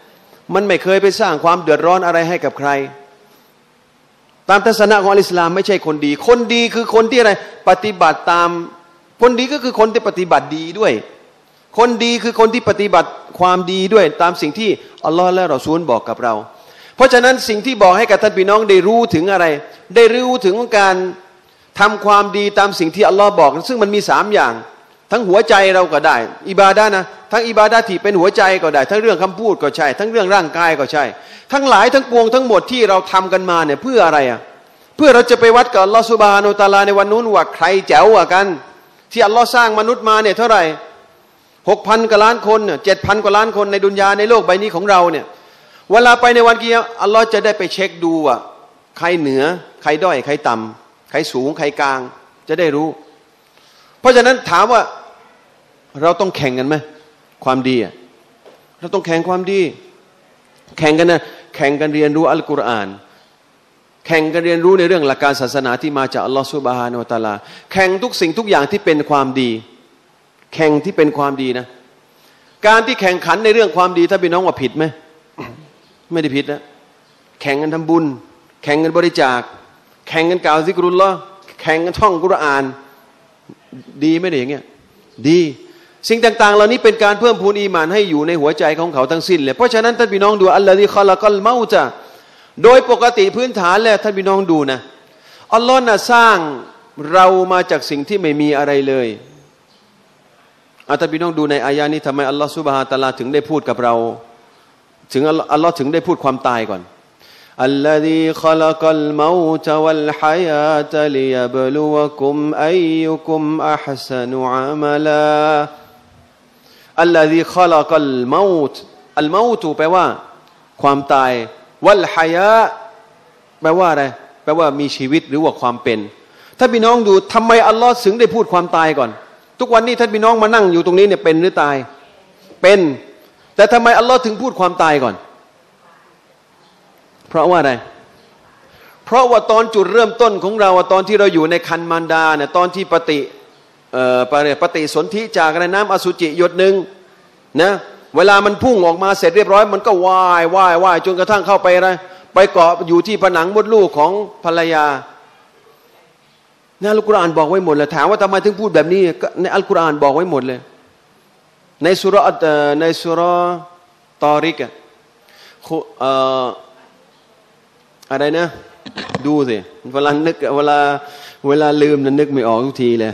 มันไม่เคยไปสร้างความเดือดร้อนอะไรให้กับใครตามทัศนะของอิสลามไม่ใช่คนดีคนดีคือคนที่อะไรปฏิบัติตามคนดีก็คือคนที่ปฏิบัติดีด้วยคนดีคือคนที่ปฏิบัติความดีด้วยตามสิ่งที่อัลลอฮ์และรอซูลบอกกับเราเพราะฉะนั้นสิ่งที่บอกให้กับท่านพี่น้องได้รู้ถึงอะไรได้รู้ถึงการทำความดีตามสิ่งที่อัลลอฮ์บอกซึ่งมันมีสามอย่างทั้งหัวใจเราก็ได้อิบาดะห์นะทั้งอิบาดะห์ที่เป็นหัวใจก็ได้ทั้งเรื่องคำพูดก็ใช่ทั้งเรื่องร่างกายก็ใช่ทั้งหลายทั้งปวงทั้งหมดที่เราทำกันมาเนี่ยเพื่ออะไรอ่ะเพื่อเราจะไปวัดกับอัลลอฮ์ซุบฮานะฮูวะตะอาลาในวันนู้นว่าใครแจ๋วกว่ากันที่อัลลอฮ์สร้างมนุษย์มาเนี่ยเท่าไหร่หกพันกว่าล้านคนเนี่ยเจ็ดพันกว่าล้านคนในดุนยาในโลกใบนี้ของเราเนี่ยเวลาไปในวันกิยามะห์อัลลอฮ์จะได้ไปเช็คดูว่าใครเหนือใครด้อยใครต่ำใครสูงใครกลางจะได้รู้เพราะฉะนั้นถามว่าเราต้องแข่งกันไหมความดีอ่ะเราต้องแข่งความดีแข่งกันนะแข่งกันเรียนรู้อัลกุรอานแข่งกันเรียนรู้ในเรื่องหลักการศาสนาที่มาจากอัลลอฮฺซุบฮานะฮูวะตะอาลาแข่งทุกสิ่งทุกอย่างที่เป็นความดีแข่งที่เป็นความดีนะการที่แข่งขันในเรื่องความดีถ้าพี่น้องว่าผิดไหม ไม่ได้ผิดนะแข่งกันทำบุญแข่งกันบริจาคแข่งกันกล่าวซิกรุลลอฮ์แข่งกันท่องกุรอานดีไม่ได้อย่างเงี้ยดีสิ่งต่างๆเหล่านี้เป็นการเพิ่มพูนอีหม่านให้อยู่ในหัวใจของเขาทั้งสิ้นเลยเพราะฉะนั้นท่านพี่น้องดูอัลลอฮีคอละกัลเมาตะโดยปกติพื้นฐานแล้วท่านพี่น้องดูนะอัลลอฮ์น่ะสร้างเรามาจากสิ่งที่ไม่มีอะไรเลยอาท่านพี่น้องดูในอายะนี้ทำไมอัลลอฮ์ซุบฮานะฮูวะตะอาลาถึงได้พูดกับเราถึงอัลลอฮ์ถึงได้พูดความตายก่อนอัลลอฮีคอละกัลเมาตะวัลฮะยาตะลิยะบลุวะกุมอัยยุกุมอะห์ซะนุอะมะลาอัลลอฮีคอละกัลเมาตอัลเมาตแปลว่าความตายวัลฮะยาแปลว่าอะไรแปลว่ามีชีวิตหรือว่าความเป็นถ้าพี่น้องดูทำไมอัลลอฮ์ถึงได้พูดความตายก่อนทุกวันนี้ท่านพี่น้องมานั่งอยู่ตรงนี้เนี่ยเป็นหรือตายเป็นแต่ทำไมอัลลอฮ์ถึงพูดความตายก่อนเพราะว่าอะไรเพราะว่าตอนจุดเริ่มต้นของเราตอนที่เราอยู่ในคันมารดาเนี่ยตอนที่ปฏิเอ่อปฏิสนธิจากอะไรน้ำอสุจิหยดหนึ่งนะเวลามันพุ่งออกมาเสร็จเรียบร้อยมันก็ว่ายว่ายว่ายจนกระทั่งเข้าไปอะไรไปเกาะอยู่ที่ผนังมดลูกของภรรยาในอัลกุรอานบอกไว้หมดเลยถามว่าทำไมถึงพูดแบบนี้ในอัลกุรอานบอกไว้หมดเลยในสุราะห์ในสุราะห์ตอริกเอ่ออะไรนะดูสิเวลานึกเวลาเวลาลืมนึกไม่ออกทุกทีเลย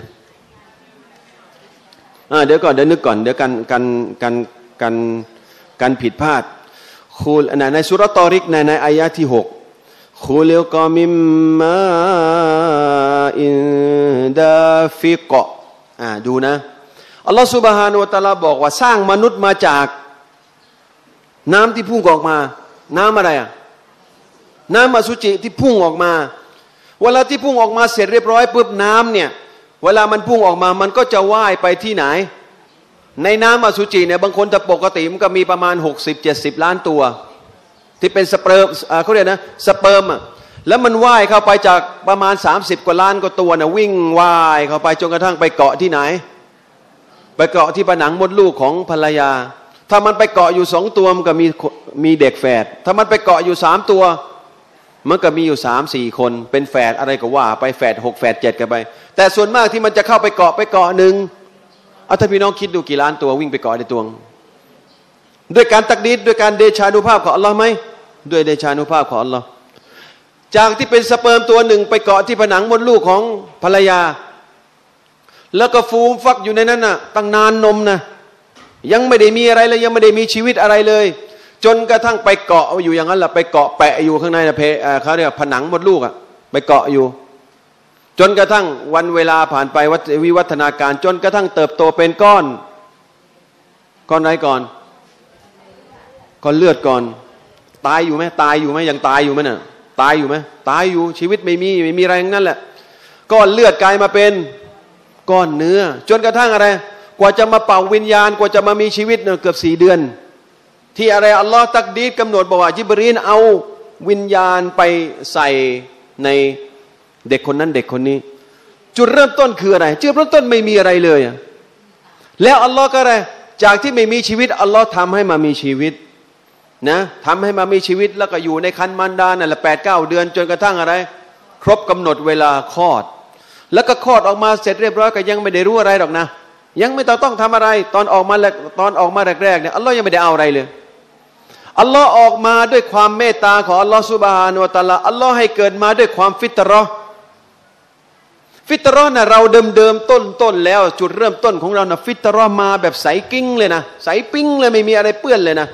อ่าเดี๋ยวก่อนเดี๋ยวนึกก่อนเดี๋ยวกันกันกันกันกันผิดพลาดคูลในสุราะห์ตอริกในในอายะที่หกคุลิกะมิมมาอินดาฟิกะอ่าดูนะอัลลอฮฺซุบฮานะฮูวะตะอาลาบอกว่าสร้างมนุษย์มาจากน้ำที่พุ่งออกมาน้ำอะไรอ่ะน้ำอสุจิที่พุ่งออกมาเวลาที่พุ่งออกมาเสร็จเรียบร้อยปุ๊บน้ำเนี่ยเวลามันพุ่งออกมามันก็จะว่ายไปที่ไหนในน้ำอสุจิเนี่ยบางคนแต่ปกติมันก็มีประมาณหกสิบเจ็ดสิบล้านตัวที่เป็นสเปิร์มเขาเรียกนะสเปิร์มอ่ะแล้วมันว่ายเข้าไปจากประมาณสามสิบกว่าล้านกว่าตัวน่ะวิ่งว่ายเข้าไปจนกระทั่งไปเกาะที่ไหนไปเกาะที่ผนังมดลูกของภรรยาถ้ามันไปเกาะอยู่สองตัวมันก็มีมีเด็กแฝดถ้ามันไปเกาะอยู่สามตัวมันก็มีอยู่สามสี่คนเป็นแฝดอะไรก็ว่าไปแฝดหกแฝดเจ็ดกันไปแต่ส่วนมากที่มันจะเข้าไปเกาะไปเกาะหนึ่งเอาถ้าพี่น้องคิดดูกี่ล้านตัววิ่งไปเกาะในตัวด้วยการตักดีดด้วยการเดชานุภาพของอัลลอฮ์ไหมด้วยเดชานุภาพของอัลลอฮ์จากที่เป็นสเปิร์มตัวหนึ่งไปเกาะที่ผนังมดลูกของภรรยาแล้วก็ฟูมฟักอยู่ในนั้นน่ะตั้งนานนมนะยังไม่ได้มีอะไรเลยยังไม่ได้มีชีวิตอะไรเลยจนกระทั่งไปเกาะอยู่อย่างนั้นแหละไปเกาะแปะอยู่ข้างในนะเพเขาเรียกผนังมดลูกอ่ะไปเกาะอยู่จนกระทั่งวันเวลาผ่านไปวิวัฒนาการจนกระทั่งเติบโตเป็นก้อนก้อนไหนก่อนก้อนเลือดก่อนตายอยู่ไหมตายอยู่ไหมยังตายอยู่ไหมน่ะตายอยู่ไหมตายอยู่ชีวิตไม่มีไม่มีอะไรนั่นแหละก้อนเลือดกลายมาเป็นก้อนเนื้อจนกระทั่งอะไรกว่าจะมาเป่าวิญญาณกว่าจะมามีชีวิตเนี่ยเกือบสี่เดือนที่อะไรอัลลอฮ์ตักดีรกำหนดบอกว่าญิบรีลเอาวิญญาณไปใส่ในเด็กคนนั้นเด็กคนนี้จุดเริ่มต้นคืออะไรจุดเริ่มต้นไม่มีอะไรเลยแล้วอัลลอฮ์ก็อะไรจากที่ไม่มีชีวิตอัลลอฮ์ทำให้มามีชีวิตนะทำให้มามีชีวิตแล้วก็อยู่ในครรภ์มารดานั่นแหละแปดเก้าเดือนจนกระทั่งอะไรครบกำหนดเวลาคลอดแล้วก็คลอดออกมาเสร็จเรียบร้อยก็ยังไม่ได้รู้อะไรหรอกนะยังไม่ต้องต้องทำอะไรตอนออกมาตอนออกมาแรกๆเนี่ยอัลลอฮ์ยังไม่ได้เอาอะไรเลยอัลลอฮ์ออกมาด้วยความเมตตาของอัลลอฮ์ซุบฮานะฮูวะตะอาลาอัลลอฮ์ให้เกิดมาด้วยความฟิตเราะห์ฟิตเราะห์น่ะเราเดิมๆต้นๆแล้วจุดเริ่มต้นของเราน่ะฟิตเราะห์มาแบบใสกิ้งเลยนะใสปิ้งเลยไม่มีอะไรเปื้อนเลยนะ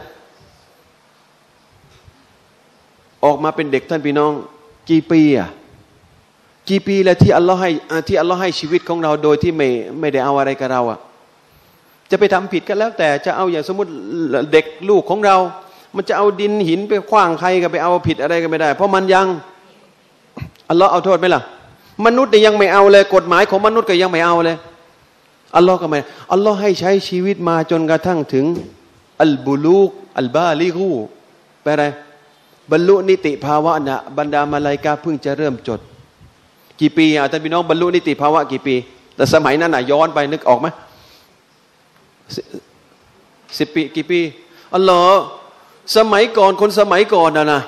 ออกมาเป็นเด็กท่านพี่น้องกี่ปีอ่ะกี่ปีแล้วที่อัลลอฮ์ให้ที่อัลลอฮ์ให้ชีวิตของเราโดยที่ไม่ไม่ได้เอาอะไรกับเราอ่ะจะไปทำผิดกันแล้วแต่จะเอาอย่างสมมติเด็กลูกของเรามันจะเอาดินหินไปขว้างใครก็ไปเอาผิดอะไรก็ไม่ได้เพราะมันยังอัลลอฮ์เอาโทษไหมล่ะมนุษย์เนี่ยยังไม่เอาเลยกฎหมายของมนุษย์ก็ยังไม่เอาเลยอัลลอฮ์ก็ไม่อัลลอฮ์ให้ใช้ชีวิตมาจนกระทั่งถึงอัลบุลูกอัลบาลิกูแปลอะไรบรรลุนิติภาวะนะบรรดามาลาอิกะฮ์เพิ่งจะเริ่มจดกี่ปีอ่ะท่านพี่น้องบรรลุนิติภาวะกี่ปีแต่สมัยนั้นน่ะย้อนไปนึกออกไหมสิบปีกี่ปีอัลลอฮ์สมัยก่อนคนสมัยก่อนนะนะ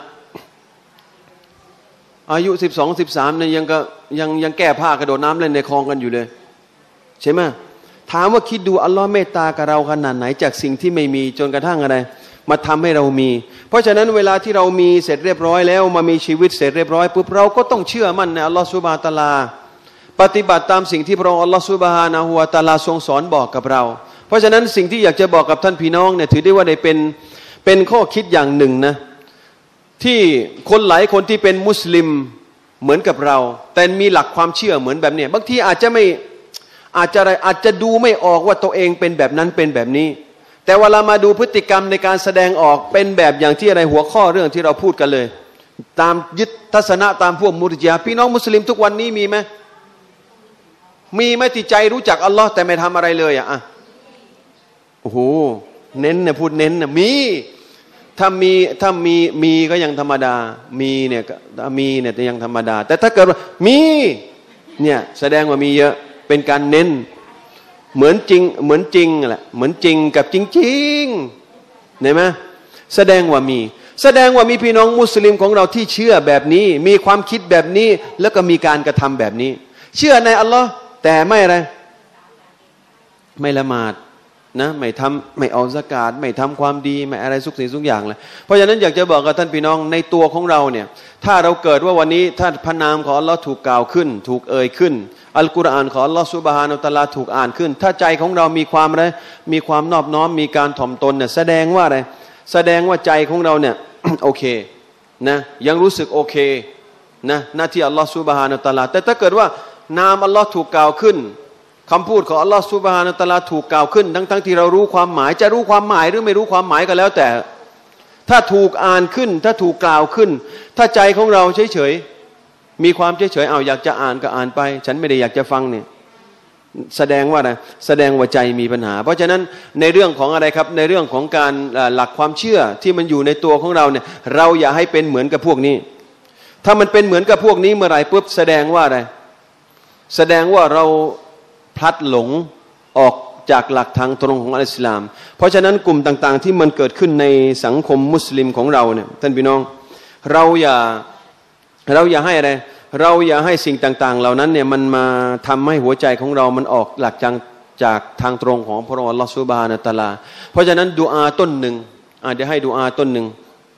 อายุสิบสองสิบสามเนี่ยยังก็ยังยังแก้ผ้ากระโดดน้ำเล่นในคลองกันอยู่เลยใช่ไหมถามว่าคิดดูอัลลอฮ์เมตตากับเราขนาดไหนจากสิ่งที่ไม่มีจนกระทั่งอะไรมาทำให้เรามีเพราะฉะนั้นเวลาที่เรามีเสร็จเรียบร้อยแล้วมามีชีวิตเสร็จเรียบร้อยปุ๊บเราก็ต้องเชื่อมั่นในอัลลอฮ์ซุบฮานะฮูวะตะอาลาปฏิบัติตามสิ่งที่พระองค์อัลลอฮ์ซุบฮานะฮูวะตะอาลาทรงสอนบอกกับเราเพราะฉะนั้นสิ่งที่อยากจะบอกกับท่านพี่น้องเนี่ยถือได้ว่าได้เป็นเป็นข้อคิดอย่างหนึ่งนะที่คนหลายคนที่เป็นมุสลิมเหมือนกับเราแต่มีหลักความเชื่อเหมือนแบบนี้บางทีอาจจะไม่อาจจะอะไรอาจจะดูไม่ออกว่าตัวเองเป็นแบบนั้นเป็นแบบนี้แต่เวลามาดูพฤติกรรมในการแสดงออกเป็นแบบอย่างที่อะไรหัวข้อเรื่องที่เราพูดกันเลยตามยึดทัศนะตามพวกมุรจิอะห์พี่น้องมุสลิมทุกวันนี้มีไหมมีไหมที่ใจรู้จักอัลลอฮ์แต่ไม่ทำอะไรเลยอ่ะโอ้โหเน้นนะพูดเน้นนะมีถ้ามีถ้ามีมีก็ยังธรรมดามีเนี่ยมีเนี่ยยังธรรมดาแต่ถ้าเกิดว่ามีเนี่ยแสดงว่ามีเยอะเป็นการเน้นเหมือนจริงเหมือนจริงแหละเหมือนจริงกับจริงจริงเห็นไหมแสดงว่ามีแสดงว่ามีพี่น้องมุสลิมของเราที่เชื่อแบบนี้มีความคิดแบบนี้แล้วก็มีการกระทำแบบนี้เชื่อในอัลลอฮ์แต่ไม่อะไรไม่ละหมาดนะไม่ทำไม่เอาซะกาตไม่ทำความดีไม่อะไรทุกสิ่งทุกอย่างเลยเพราะฉะนั้นอยากจะบอกกับท่านพี่น้องในตัวของเราเนี่ยถ้าเราเกิดว่าวันนี้ถ้าพระนามของอัลลอฮ์ถูกกล่าวขึ้นถูกเอ่ยขึ้นอัลกุรอานของอัลลอฮ์ซุบฮานะฮูวะตะอาลาถูกอ่านขึ้นถ้าใจของเรามีความอะไรมีความนอบน้อมมีการถ่อมตนเนี่ยแสดงว่าอะไรแสดงว่าใจของเราเนี่ย โอเคนะยังรู้สึกโอเคนะหน้าที่อัลลอฮ์ซุบฮานะฮูวะตะอาลาแต่ถ้าเกิดว่านามอัลลอฮ์ถูกกล่าวขึ้นคำพูดของอัลลอฮ์ซุบฮานะฮูวะตะอาลาถูกกล่าวขึ้นทั้งทั้งที่เรารู้ความหมายจะรู้ความหมายหรือไม่รู้ความหมายก็แล้วแต่ถ้าถูกอ่านขึ้นถ้าถูกกล่าวขึ้นถ้าใจของเราเฉยๆมีความเฉยๆเอาอยากจะอ่านก็อ่านไปฉันไม่ได้อยากจะฟังเนี่ยแสดงว่าอะไรแสดงว่าใจมีปัญหาเพราะฉะนั้นในเรื่องของอะไรครับในเรื่องของการหลักความเชื่อที่มันอยู่ในตัวของเราเนี่ยเราอย่าให้เป็นเหมือนกับพวกนี้ถ้ามันเป็นเหมือนกับพวกนี้เมื่อไหร่ปุ๊บแสดงว่าอะไรแสดงว่าเราพลัดหลงออกจากหลักทางตรงของอัลอิสลามเพราะฉะนั้นกลุ่มต่างๆที่มันเกิดขึ้นในสังคมมุสลิมของเราเนี่ยท่านพี่น้องเราอย่าเราอย่าให้อะไรเราอย่าให้สิ่งต่างๆเหล่านั้นเนี่ยมันมาทำให้หัวใจของเรามันออกหลักจากจากทางตรงของพระองค์อัลลอฮฺซุบฮานะฮูวะตะอาลาเพราะฉะนั้นดุอาต้นหนึ่งอ่ะเดี๋ยวให้ดุอาต้นหนึ่ง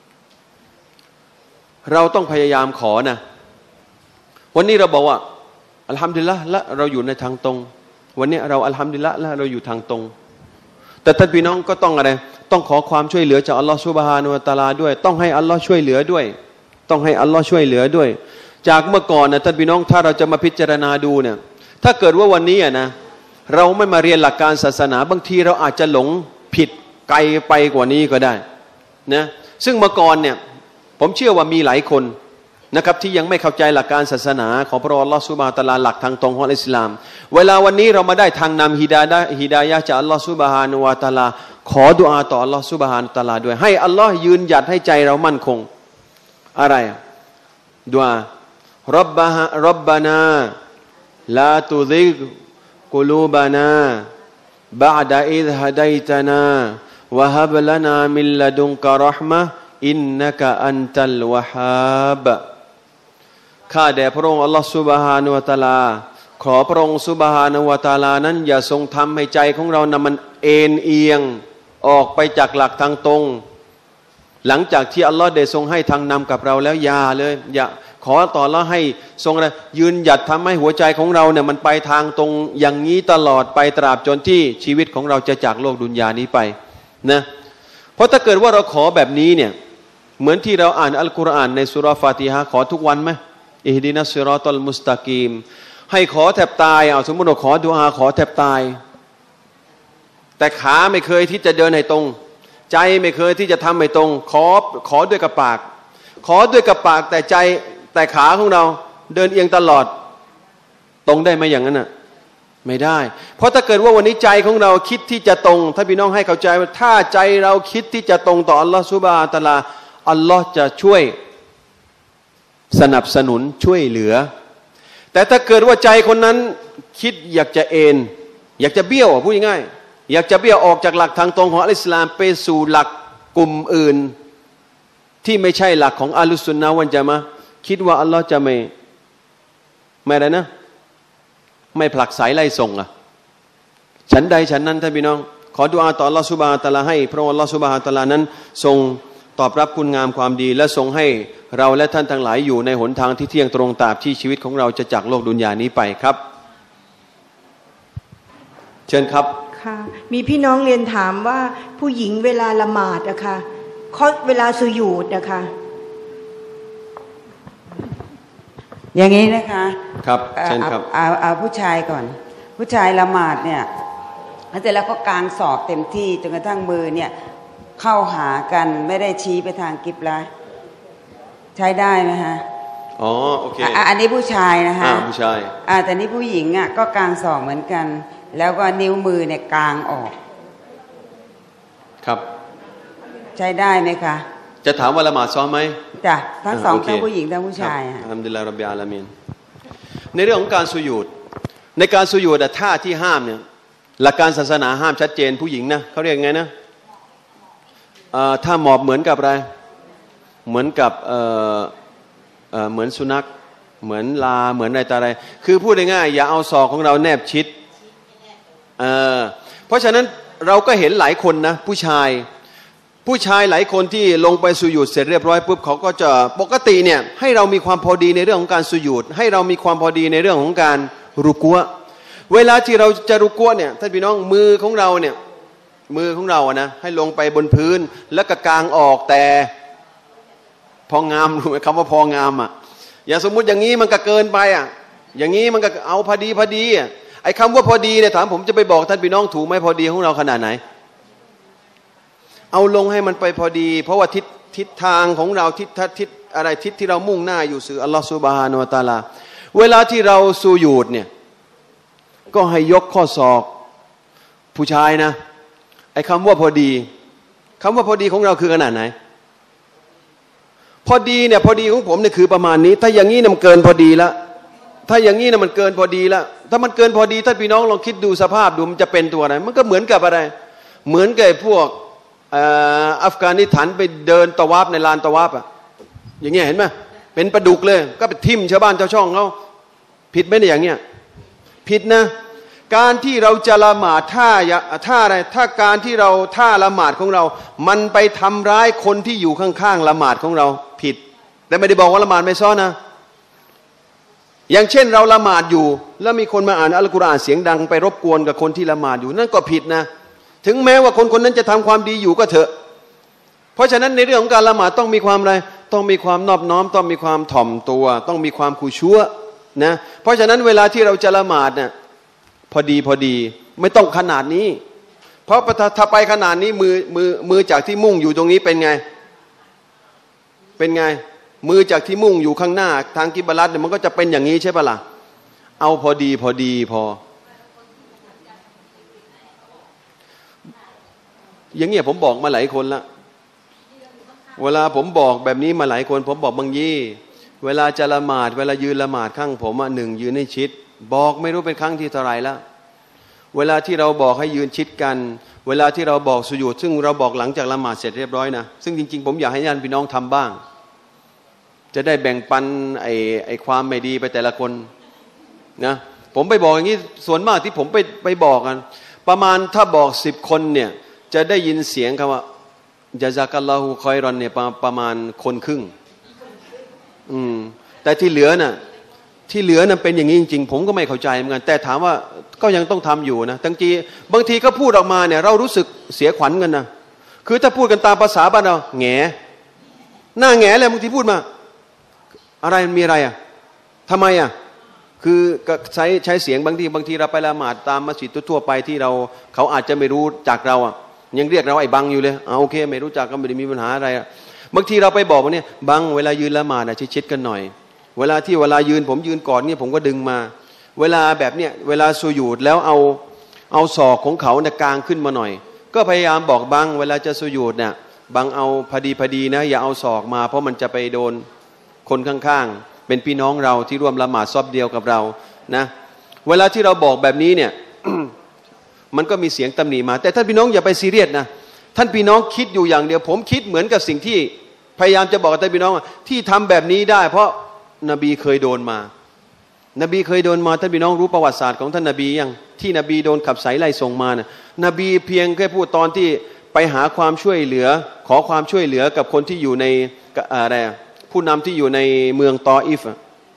เราต้องพยายามขอนะวันนี้เราบอกว่าอัลฮัมดุลิลละห์ละเราอยู่ในทางตรงวันนี้เราอัลฮัมดุลิลละห์ละเราอยู่ทางตรงแต่ท่านพี่น้องก็ต้องอะไรต้องขอความช่วยเหลือจากอัลลอฮฺซุบฮานะฮูวะตะอาลาด้วยต้องให้อัลลอฮฺช่วยเหลือด้วยต้องให้อัลลอฮฺช่วยเหลือด้วยจากเมื่อก่อนนะท่านพี่น้องถ้าเราจะมาพิจารณาดูเนี่ยถ้าเกิดว่าวันนี้นะเราไม่มาเรียนหลักการศาสนาบางทีเราอาจจะหลงผิดไกลไปกว่านี้ก็ได้นะซึ่งเมื่อก่อนเนี่ยผมเชื่อว่ามีหลายคนนะครับที่ยังไม่เข้าใจหลักการศาสนาของพระองค์อัลลอฮฺซุบฮานะฮูวะตะอาลาหลักทางตรงของอิสลามเวลาวันนี้เรามาได้ทางนำฮิดายะห์ฮิดายะห์จากอัลลอฮฺซุบฮานะฮูวะตะอาลาขอดุอาต่ออัลลอฮฺซุบฮานะฮูวะตะอาลาด้วยให้อัลลอฮฺยืนหยัดให้ใจเรามั่นคงอะไรดุอารับบะฮะรับบานาลาตุซิกกุลูบานาบะอ์ดะอิซฮะดัยตานาวะฮับลานามิลลดุนกะเราะห์มะห์อินนะกะอันตัลวะฮาบข้าแด่พระองค์อัลลอฮฺซุบฮานะฮูวะตะอาลาขอพระองค์ซุบฮานะฮูวะตะอาลานั้นอย่าทรงทำให้ใจของเรานะมันเอ็นเอียงออกไปจากหลักทางตรงหลังจากที่อัลลอฮ์ได้ทรงให้ทางนำกับเราแล้วอย่าเลยอย่าขอต่อละให้ทรงอะไรยืนหยัดทำให้หัวใจของเราเนี่ยมันไปทางตรงอย่างนี้ตลอดไปตราบจนที่ชีวิตของเราจะจากโลกดุนยานี้ไปนะเพราะถ้าเกิดว่าเราขอแบบนี้เนี่ยเหมือนที่เราอ่านอัลกุรอานในสุราะห์ฟาติฮะห์ขอทุกวันไหมอิฮดินัสซิรอตัลมุสตะกีมให้ขอแทบตายเอาสมมติเราขอดุอาขอแทบตายแต่ขาไม่เคยที่จะเดินให้ตรงใจไม่เคยที่จะทำให้ตรงขอขอด้วยกับปากขอด้วยกับปากแต่ใจแต่ขาของเราเดินเอียงตลอดตรงได้ไหมอย่างนั้นน่ะไม่ได้เพราะถ้าเกิดว่าวันนี้ใจของเราคิดที่จะตรงถ้าพี่น้องให้เข้าใจว่าถ้าใจเราคิดที่จะตรงต่ออัลลอฮฺซุบฮานะฮูวะตะอาลาอัลลอฮฺจะช่วยสนับสนุนช่วยเหลือแต่ถ้าเกิดว่าใจคนนั้นคิดอยากจะเอ็นอยากจะเบี้ยวพูดง่ายๆอยากจะเบี้ยวออกจากหลักทางตรงของอัลอิสลามไปสู่หลักกลุ่มอื่นที่ไม่ใช่หลักของอัลลุสซุนนะฮ์วัลญะมาอะห์คิดว่าอัลลอฮ์จะไม่ไม่อะไรนะไม่ผลักไสไล่ส่งอ่ะฉันใดฉันนั้นท่านพี่น้องขอดุอาต่ออัลลอฮ์ซุบฮานะฮูวะตะอาลาให้พระองค์อัลลอฮ์ซุบฮานะฮูวะตะอาลานั้นทรงตอบรับคุณงามความดีและทรงให้เราและท่านทั้งหลายอยู่ในหนทางที่เที่ยงตรงตราบที่ชีวิตของเราจะจากโลกดุนยานี้ไปครับเชิญครับค่ะมีพี่น้องเรียนถามว่าผู้หญิงเวลาละหมาดอะค่ะเขาเวลาสุญูดอะค่ะอย่างนี้นะคะครับเชิญครับเอาเอาผู้ชายก่อนผู้ชายละหมาดเนี่ยเสร็จแล้วก็กางศอกเต็มที่จนกระทั่งมือเนี่ยเข้าหากันไม่ได้ชี้ไปทางกิบละใช้ได้ไหมฮะอ๋อโอเคอันนี้ผู้ชายนะคะอ่าผู้ชายอ่าแต่นี่ผู้หญิงอ่ะก็กางศอกเหมือนกันแล้วก็นิ้วมือเนี่ยกางออกครับใช้ได้ไหมคะจะถามว่าละหมาดซ้อมไหมจ้ะทั้งสองทั้งผู้หญิงทั้งผู้ชายอ่ะอัลฮัมดุลิลลาฮิร็อบบิลอาลามีนในเรื่องของการสุญูดในการสุญูดท่าที่ห้ามเนี่ยหลักการศาสนาห้ามชัดเจนผู้หญิงนะเขาเรียกไงนะถ้าหมอบเหมือนกับอะไรเหมือนกับเอ่อเอ่อเหมือนสุนัขเหมือนลาเหมือนอะไรต่ออะไรคือพูดง่ายๆอย่าเอาศอกของเราแนบชิดเอ่อเพราะฉะนั้นเราก็เห็นหลายคนนะผู้ชายผู้ชายหลายคนที่ลงไปสุญูดเสร็จเรียบร้อยปุ๊บเขาก็จะปกติเนี่ยให้เรามีความพอดีในเรื่องของการสุญูดให้เรามีความพอดีในเรื่องของการรุกัวเวลาที่เราจะรุกัวเนี่ยท่านพี่น้องมือของเราเนี่ยมือของเราอะนะให้ลงไปบนพื้นแล้วก็กางออกแต่พองามรู้ไหมคำว่าพองามอ่ะอย่าสมมุติอย่างนี้มันก็เกินไปอ่ะอย่างนี้มันก็เอาพอดีพอดีอ่ะไอ้คำว่าพอดีเนี่ยถามผมจะไปบอกท่านพี่น้องถูกไหมพอดีของเราขนาดไหนเอาลงให้มันไปพอดีเพราะว่าทิศทิศทางของเราทิศทิศอะไรทิศที่เรามุ่งหน้าอยู่สู่อัลลอฮฺซุบฮานะฮูวะตะอาลาเวลาที่เราสุญูดเนี่ยก็ให้ยกข้อศอกผู้ชายนะไอ้คำว่าพอดีคำว่าพอดีของเราคือขนาดไหนพอดีเนี่ยพอดีของผมเนี่ยคือประมาณนี้ถ้าอย่างนี้เนี่ยมันเกินพอดีแล้วถ้าอย่างนี้เนี่ยมันเกินพอดีแล้วถ้ามันเกินพอดีถ้าพี่น้องลองคิดดูสภาพดูมันจะเป็นตัวอะไรมันก็เหมือนกับอะไรเหมือนกับพวกอัฟกานิสถานไปเดินตะวาฟในลานตะวาฟอ่ะอย่างเงี้ยเห็นไหมเป็นประดุกเลยก็ไปทิ่มชาวบ้านชาวช่องเขาผิดไหมเนี่ยอย่างเงี้ยผิดนะการที่เราจะละหมาดท่าท่าอะไรถ้าการที่เราท่าละหมาดของเรามันไปทำร้ายคนที่อยู่ข้างๆละหมาดของเราผิดแต่ไม่ได้บอกว่าละหมาดไม่ซ้อนะอย่างเช่นเราละหมาดอยู่แล้วมีคนมาอ่านอัลกุรอานเสียงดังไปรบกวนกับคนที่ละหมาดอยู่นั่นก็ผิดนะถึงแม้ว่าคนคนนั้นจะทำความดีอยู่ก็เถอะเพราะฉะนั้นในเรื่องของการละหมาดต้องมีความอะไรต้องมีความนอบน้อมต้องมีความถ่อมตัวต้องมีความคุชัวนะเพราะฉะนั้นเวลาที่เราจะละหมาดเนี่ยพอดีพอดีไม่ต้องขนาดนี้เพราะถ้าไปขนาดนี้มือมือมือจากที่มุ่งอยู่ตรงนี้เป็นไงเป็นไงมือจากที่มุ่งอยู่ข้างหน้าทางกิบลัตเนี่ยมันก็จะเป็นอย่างนี้ใช่ปะล่ะเอาพอดีพอดีพออย่างเงี้ยผมบอกมาหลายคนละเวลาผมบอกแบบนี้มาหลายคนผมบอกบางยี่เวลาจะละหมาดเวลายืนละหมาดข้างผมอ่ะหนึ่งยืนให้ชิดบอกไม่รู้เป็นครั้งที่เท่าไหร่แล้วเวลาที่เราบอกให้ยืนชิดกันเวลาที่เราบอกสุญูดซึ่งเราบอกหลังจากละหมาดเสร็จเรียบร้อยนะซึ่งจริงๆผมอยากให้ญาติพี่น้องทำบ้างจะได้แบ่งปันไอ้ไอ้ความไม่ดีไปแต่ละคนนะผมไปบอกอย่างนี้ส่วนมากที่ผมไปไปบอกกันประมาณถ้าบอกสิบคนเนี่ยจะได้ยินเสียงคำว่าญะซากัลลอฮุคอยรอนเนี่ยประมาณคนครึ่งอืมแต่ที่เหลือน่ะที่เหลือน่ะเป็นอย่างนี้จริงๆผมก็ไม่เข้าใจเหมือนกันแต่ถามว่าก็ยังต้องทำอยู่นะทั้งทีบางทีก็พูดออกมาเนี่ยเรารู้สึกเสียขวัญกันนะคือถ้าพูดกันตามภาษาบ้านเราแหงหน้าแหงเลยบางทีพูดมาอะไรมันมีอะไรอ่ะทำไมอ่ะคือใช้ใช้เสียงบางทีบางทีเราไปละหมาดตามมัสยิดทั่วไปที่เราเขาอาจจะไม่รู้จักเราอ่ะยังเรียกเราไอ้บังอยู่เลยอ่าโอเคไม่รู้จักก็ไม่ได้มีปัญหาอะไรอ่ะบางทีเราไปบอกว่าเนี่ยบังเวลายืนละหมาดอ่ะชิดๆกันหน่อยเวลาที่เวลายืนผมยืนก่อนเนี่ยผมก็ดึงมาเวลาแบบเนี้ยเวลาสุญูดแล้วเอาเอาศอกของเขาเนี่ยกางขึ้นมาหน่อยก็พยายามบอกบังเวลาจะสุญูดเนี่ยบังเอาพอดีพอดีนะอย่าเอาศอกมาเพราะมันจะไปโดนคนข้างๆเป็นพี่น้องเราที่ร่วมละหมาดซอบเดียวกับเรานะเวลาที่เราบอกแบบนี้เนี่ย มันก็มีเสียงตำหนิมาแต่ท่านพี่น้องอย่าไปซีเรียสนะท่านพี่น้องคิดอยู่อย่างเดียวผมคิดเหมือนกับสิ่งที่พยายามจะบอกกับท่านพี่น้องที่ทำแบบนี้ได้เพราะนบีเคยโดนมานบีเคยโดนมาท่านพี่น้องรู้ประวัติศาสตร์ของท่านนบียังที่นบีโดนขับไสไล่ส่งมานะนบีเพียงแค่พูดตอนที่ไปหาความช่วยเหลือขอความช่วยเหลือกับคนที่อยู่ในอะไรผู้นำที่อยู่ในเมืองตออิฟ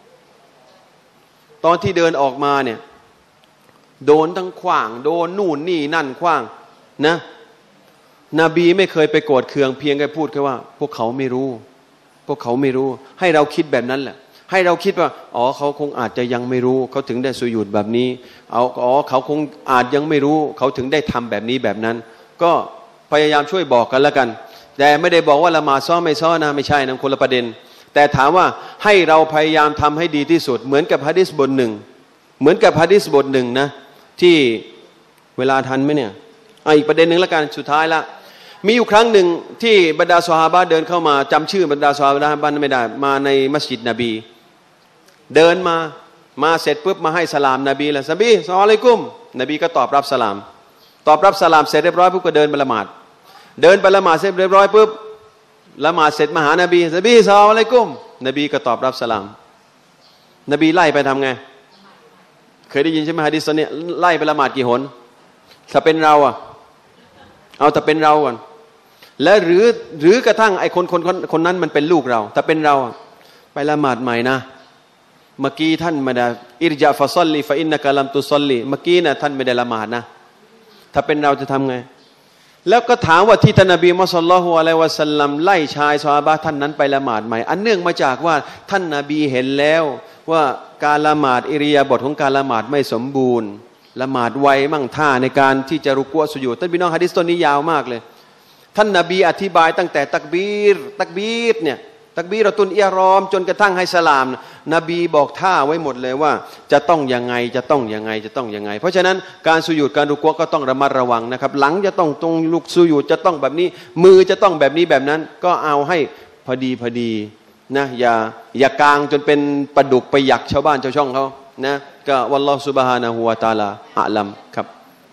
ตอนที่เดินออกมาเนี่ยโดนทั้งขว้างโดนนู่นนี่นั่นขว้างนะนบีไม่เคยไปโกรธเคืองเพียงแค่พูดแค่ว่าพวกเขาไม่รู้พวกเขาไม่รู้ให้เราคิดแบบนั้นแหละให้เราคิดว่าอ๋อเขาคงอาจจะยังไม่รู้เขาถึงได้สุญูดแบบนี้เอาอ๋อเขาคงอาจยังไม่รู้เขาถึงได้ทำแบบนี้แบบนั้นก็พยายามช่วยบอกกันแล้วกันแต่ไม่ได้บอกว่าละหมาดซ้อไม่ซ้อนะไม่ใช่นะคนละประเด็นแต่ถามว่าให้เราพยายามทำให้ดีที่สุดเหมือนกับหะดีษบทหนึ่งเหมือนกับหะดีษบทหนึ่งนะที่เวลาทันไหมเนี่ยอ่ะอีกประเด็นหนึ่งแล้วกันสุดท้ายละมีอยู่ครั้งหนึ่งที่บรรดาซอฮาบะห์เดินเข้ามาจำชื่อบรรดาซอฮาบะห์ไม่ได้มาในมัสยิดนบีเดินมามาเสร็จปุ๊บมาให้สลามนบีละซะบีอัสสลามุอะลัยกุมนบีก็ตอบรับสลามตอบรับสลามเสร็จเรียบร้อยปุ๊บก็เดินไปละหมาดเดินไปละหมาดเสร็จเรียบร้อยปุ๊บละหมาดเสร็จมาหานบีซะบีอัสสลามุอะลัยกุมนบีก็ตอบรับสลามนบีไล่ไปทำไงเคยได้ยินใช่ไหมหะดีษเนี่ยไล่ไปละหมาดกี่หนถ้าเป็นเราอ่ะเอาแต่เป็นเราก่อนและหรือหรือกระทั่งไอ้คนคนคนคนนั้นมันเป็นลูกเราถ้าเป็นเราไปละหมาดใหม่นะเมื่อกี้ท่านไม่ได้อิรญะฟะศ็อลลีฟะอินนะกะลัมตุศ็อลลีเมื่อกี้น่ะท่านไม่ได้ละหมาดนะถ้าเป็นเราจะทำไงแล้วก็ถามว่าที่ท่านนบีมุฮัมมัดศ็อลลัลลอฮุอะลัยฮิวะซัลลัมไล่ชายซอฮาบะห์ท่านนั้นไปละหมาดใหม่อันเนื่องมาจากว่าท่านนบีเห็นแล้วว่าการละหมาดอิริยาบถของการละหมาดไม่สมบูรณ์ละหมาดไวมั่งท่าในการที่จะรุกูอ์สุญูดท่านพี่น้องหะดีษต้นนี้ยาวมากเลยท่านนบีอธิบายตั้งแต่ตักบีรตักบีรเนี่ยตักบีรตุนอิหรอมจนกระทั่งให้สลามนบีบอกท่าไว้หมดเลยว่าจะต้องยังไงจะต้องยังไงจะต้องยังไงเพราะฉะนั้นการสุญูดการรุกูอ์ก็ต้องระมัดระวังนะครับหลังจะต้องตรงลุกสุญูดจะต้องแบบนี้มือจะต้องแบบนี้แบบนั้นก็เอาให้พอดีพอดีนะอย่าอย่ากางจนเป็นปลาดุกไปหยักชาวบ้านชาวช่องเขานะก็วัลลอฮุซุบฮานะฮูวะตะอาลาอะลัมครับ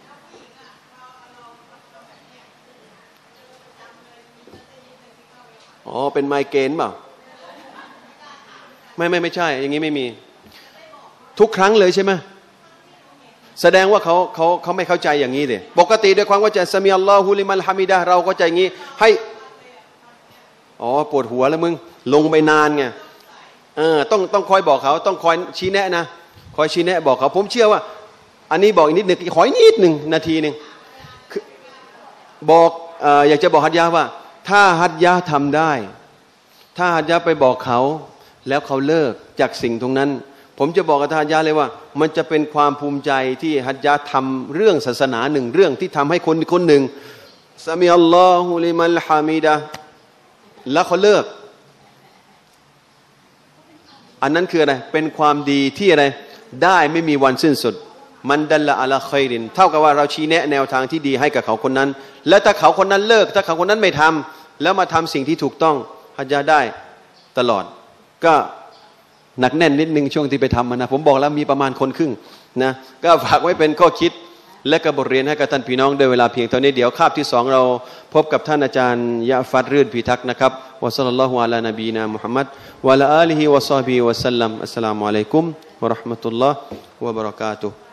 อ๋อเป็นไมเกรนเปล่าไม่ไม่ไม่ใช่อย่างนี้ไม่มีทุกครั้งเลยใช่ไหมแสดงว่าเขาเขาเขาไม่เข้าใจอย่างนี้เลยปกติด้วยความว่าจะซะมีอัลลอฮุลิมันฮะมิดะห์เราก็ใจอย่างนี้ให้อ๋อปวดหัวแล้วมึงลงไปนานไงเออต้องต้องคอยบอกเขาต้องคอยชี้แนะนะคอยชี้แนะบอกเขาผมเชื่อว่าอันนี้บอกอีกนิดหนึ่งขออีกนิดหนึ่งนาทีหนึ่งบอกเอ่ออยากจะบอกฮัดยะว่าถ้าฮัดยะทำได้ถ้าฮัดยะไปบอกเขาแล้วเขาเลิกจากสิ่งตรงนั้นผมจะบอกกับฮัดยะเลยว่ามันจะเป็นความภูมิใจที่ฮัดยะทำเรื่องศาสนาหนึ่งเรื่องที่ทำให้คนคนหนึ่งซะมีอัลลอฮุลิมันฮะมิดะห์แล้วเขาเลิกอันนั้นคืออะไรเป็นความดีที่อะไรได้ไม่มีวันสิ้นสุดมันดัลละอะลาค็อยรินเท่ากับว่าเราชี้แนะแนวทางที่ดีให้กับเขาคนนั้นและถ้าเขาคนนั้นเลิกถ้าเขาคนนั้นไม่ทำแล้วมาทำสิ่งที่ถูกต้องฮัจญะได้ตลอดก็หนักแน่นนิดนึงช่วงที่ไปทำมันนะผมบอกแล้วมีประมาณคนครึ่งนะก็ฝากไว้เป็นข้อคิดและก็บทเรียนให้กับท่านพี่น้องด้วยเวลาเพียงเท่านี้เดี๋ยวคาบที่สองเราพบกับท่านอาจารย์ยะฟัดรื่นพิทักษ์นะครับวะศ็อลลัลลอฮุอะลานบีนามุฮัมมัดวะอะลาอาลิฮิวะศอฮบิฮิวะซัลลัมอัสสลามุอะลัยกุมวะเราะห์มะตุลลอฮ์วะบะเราะกาตุฮ์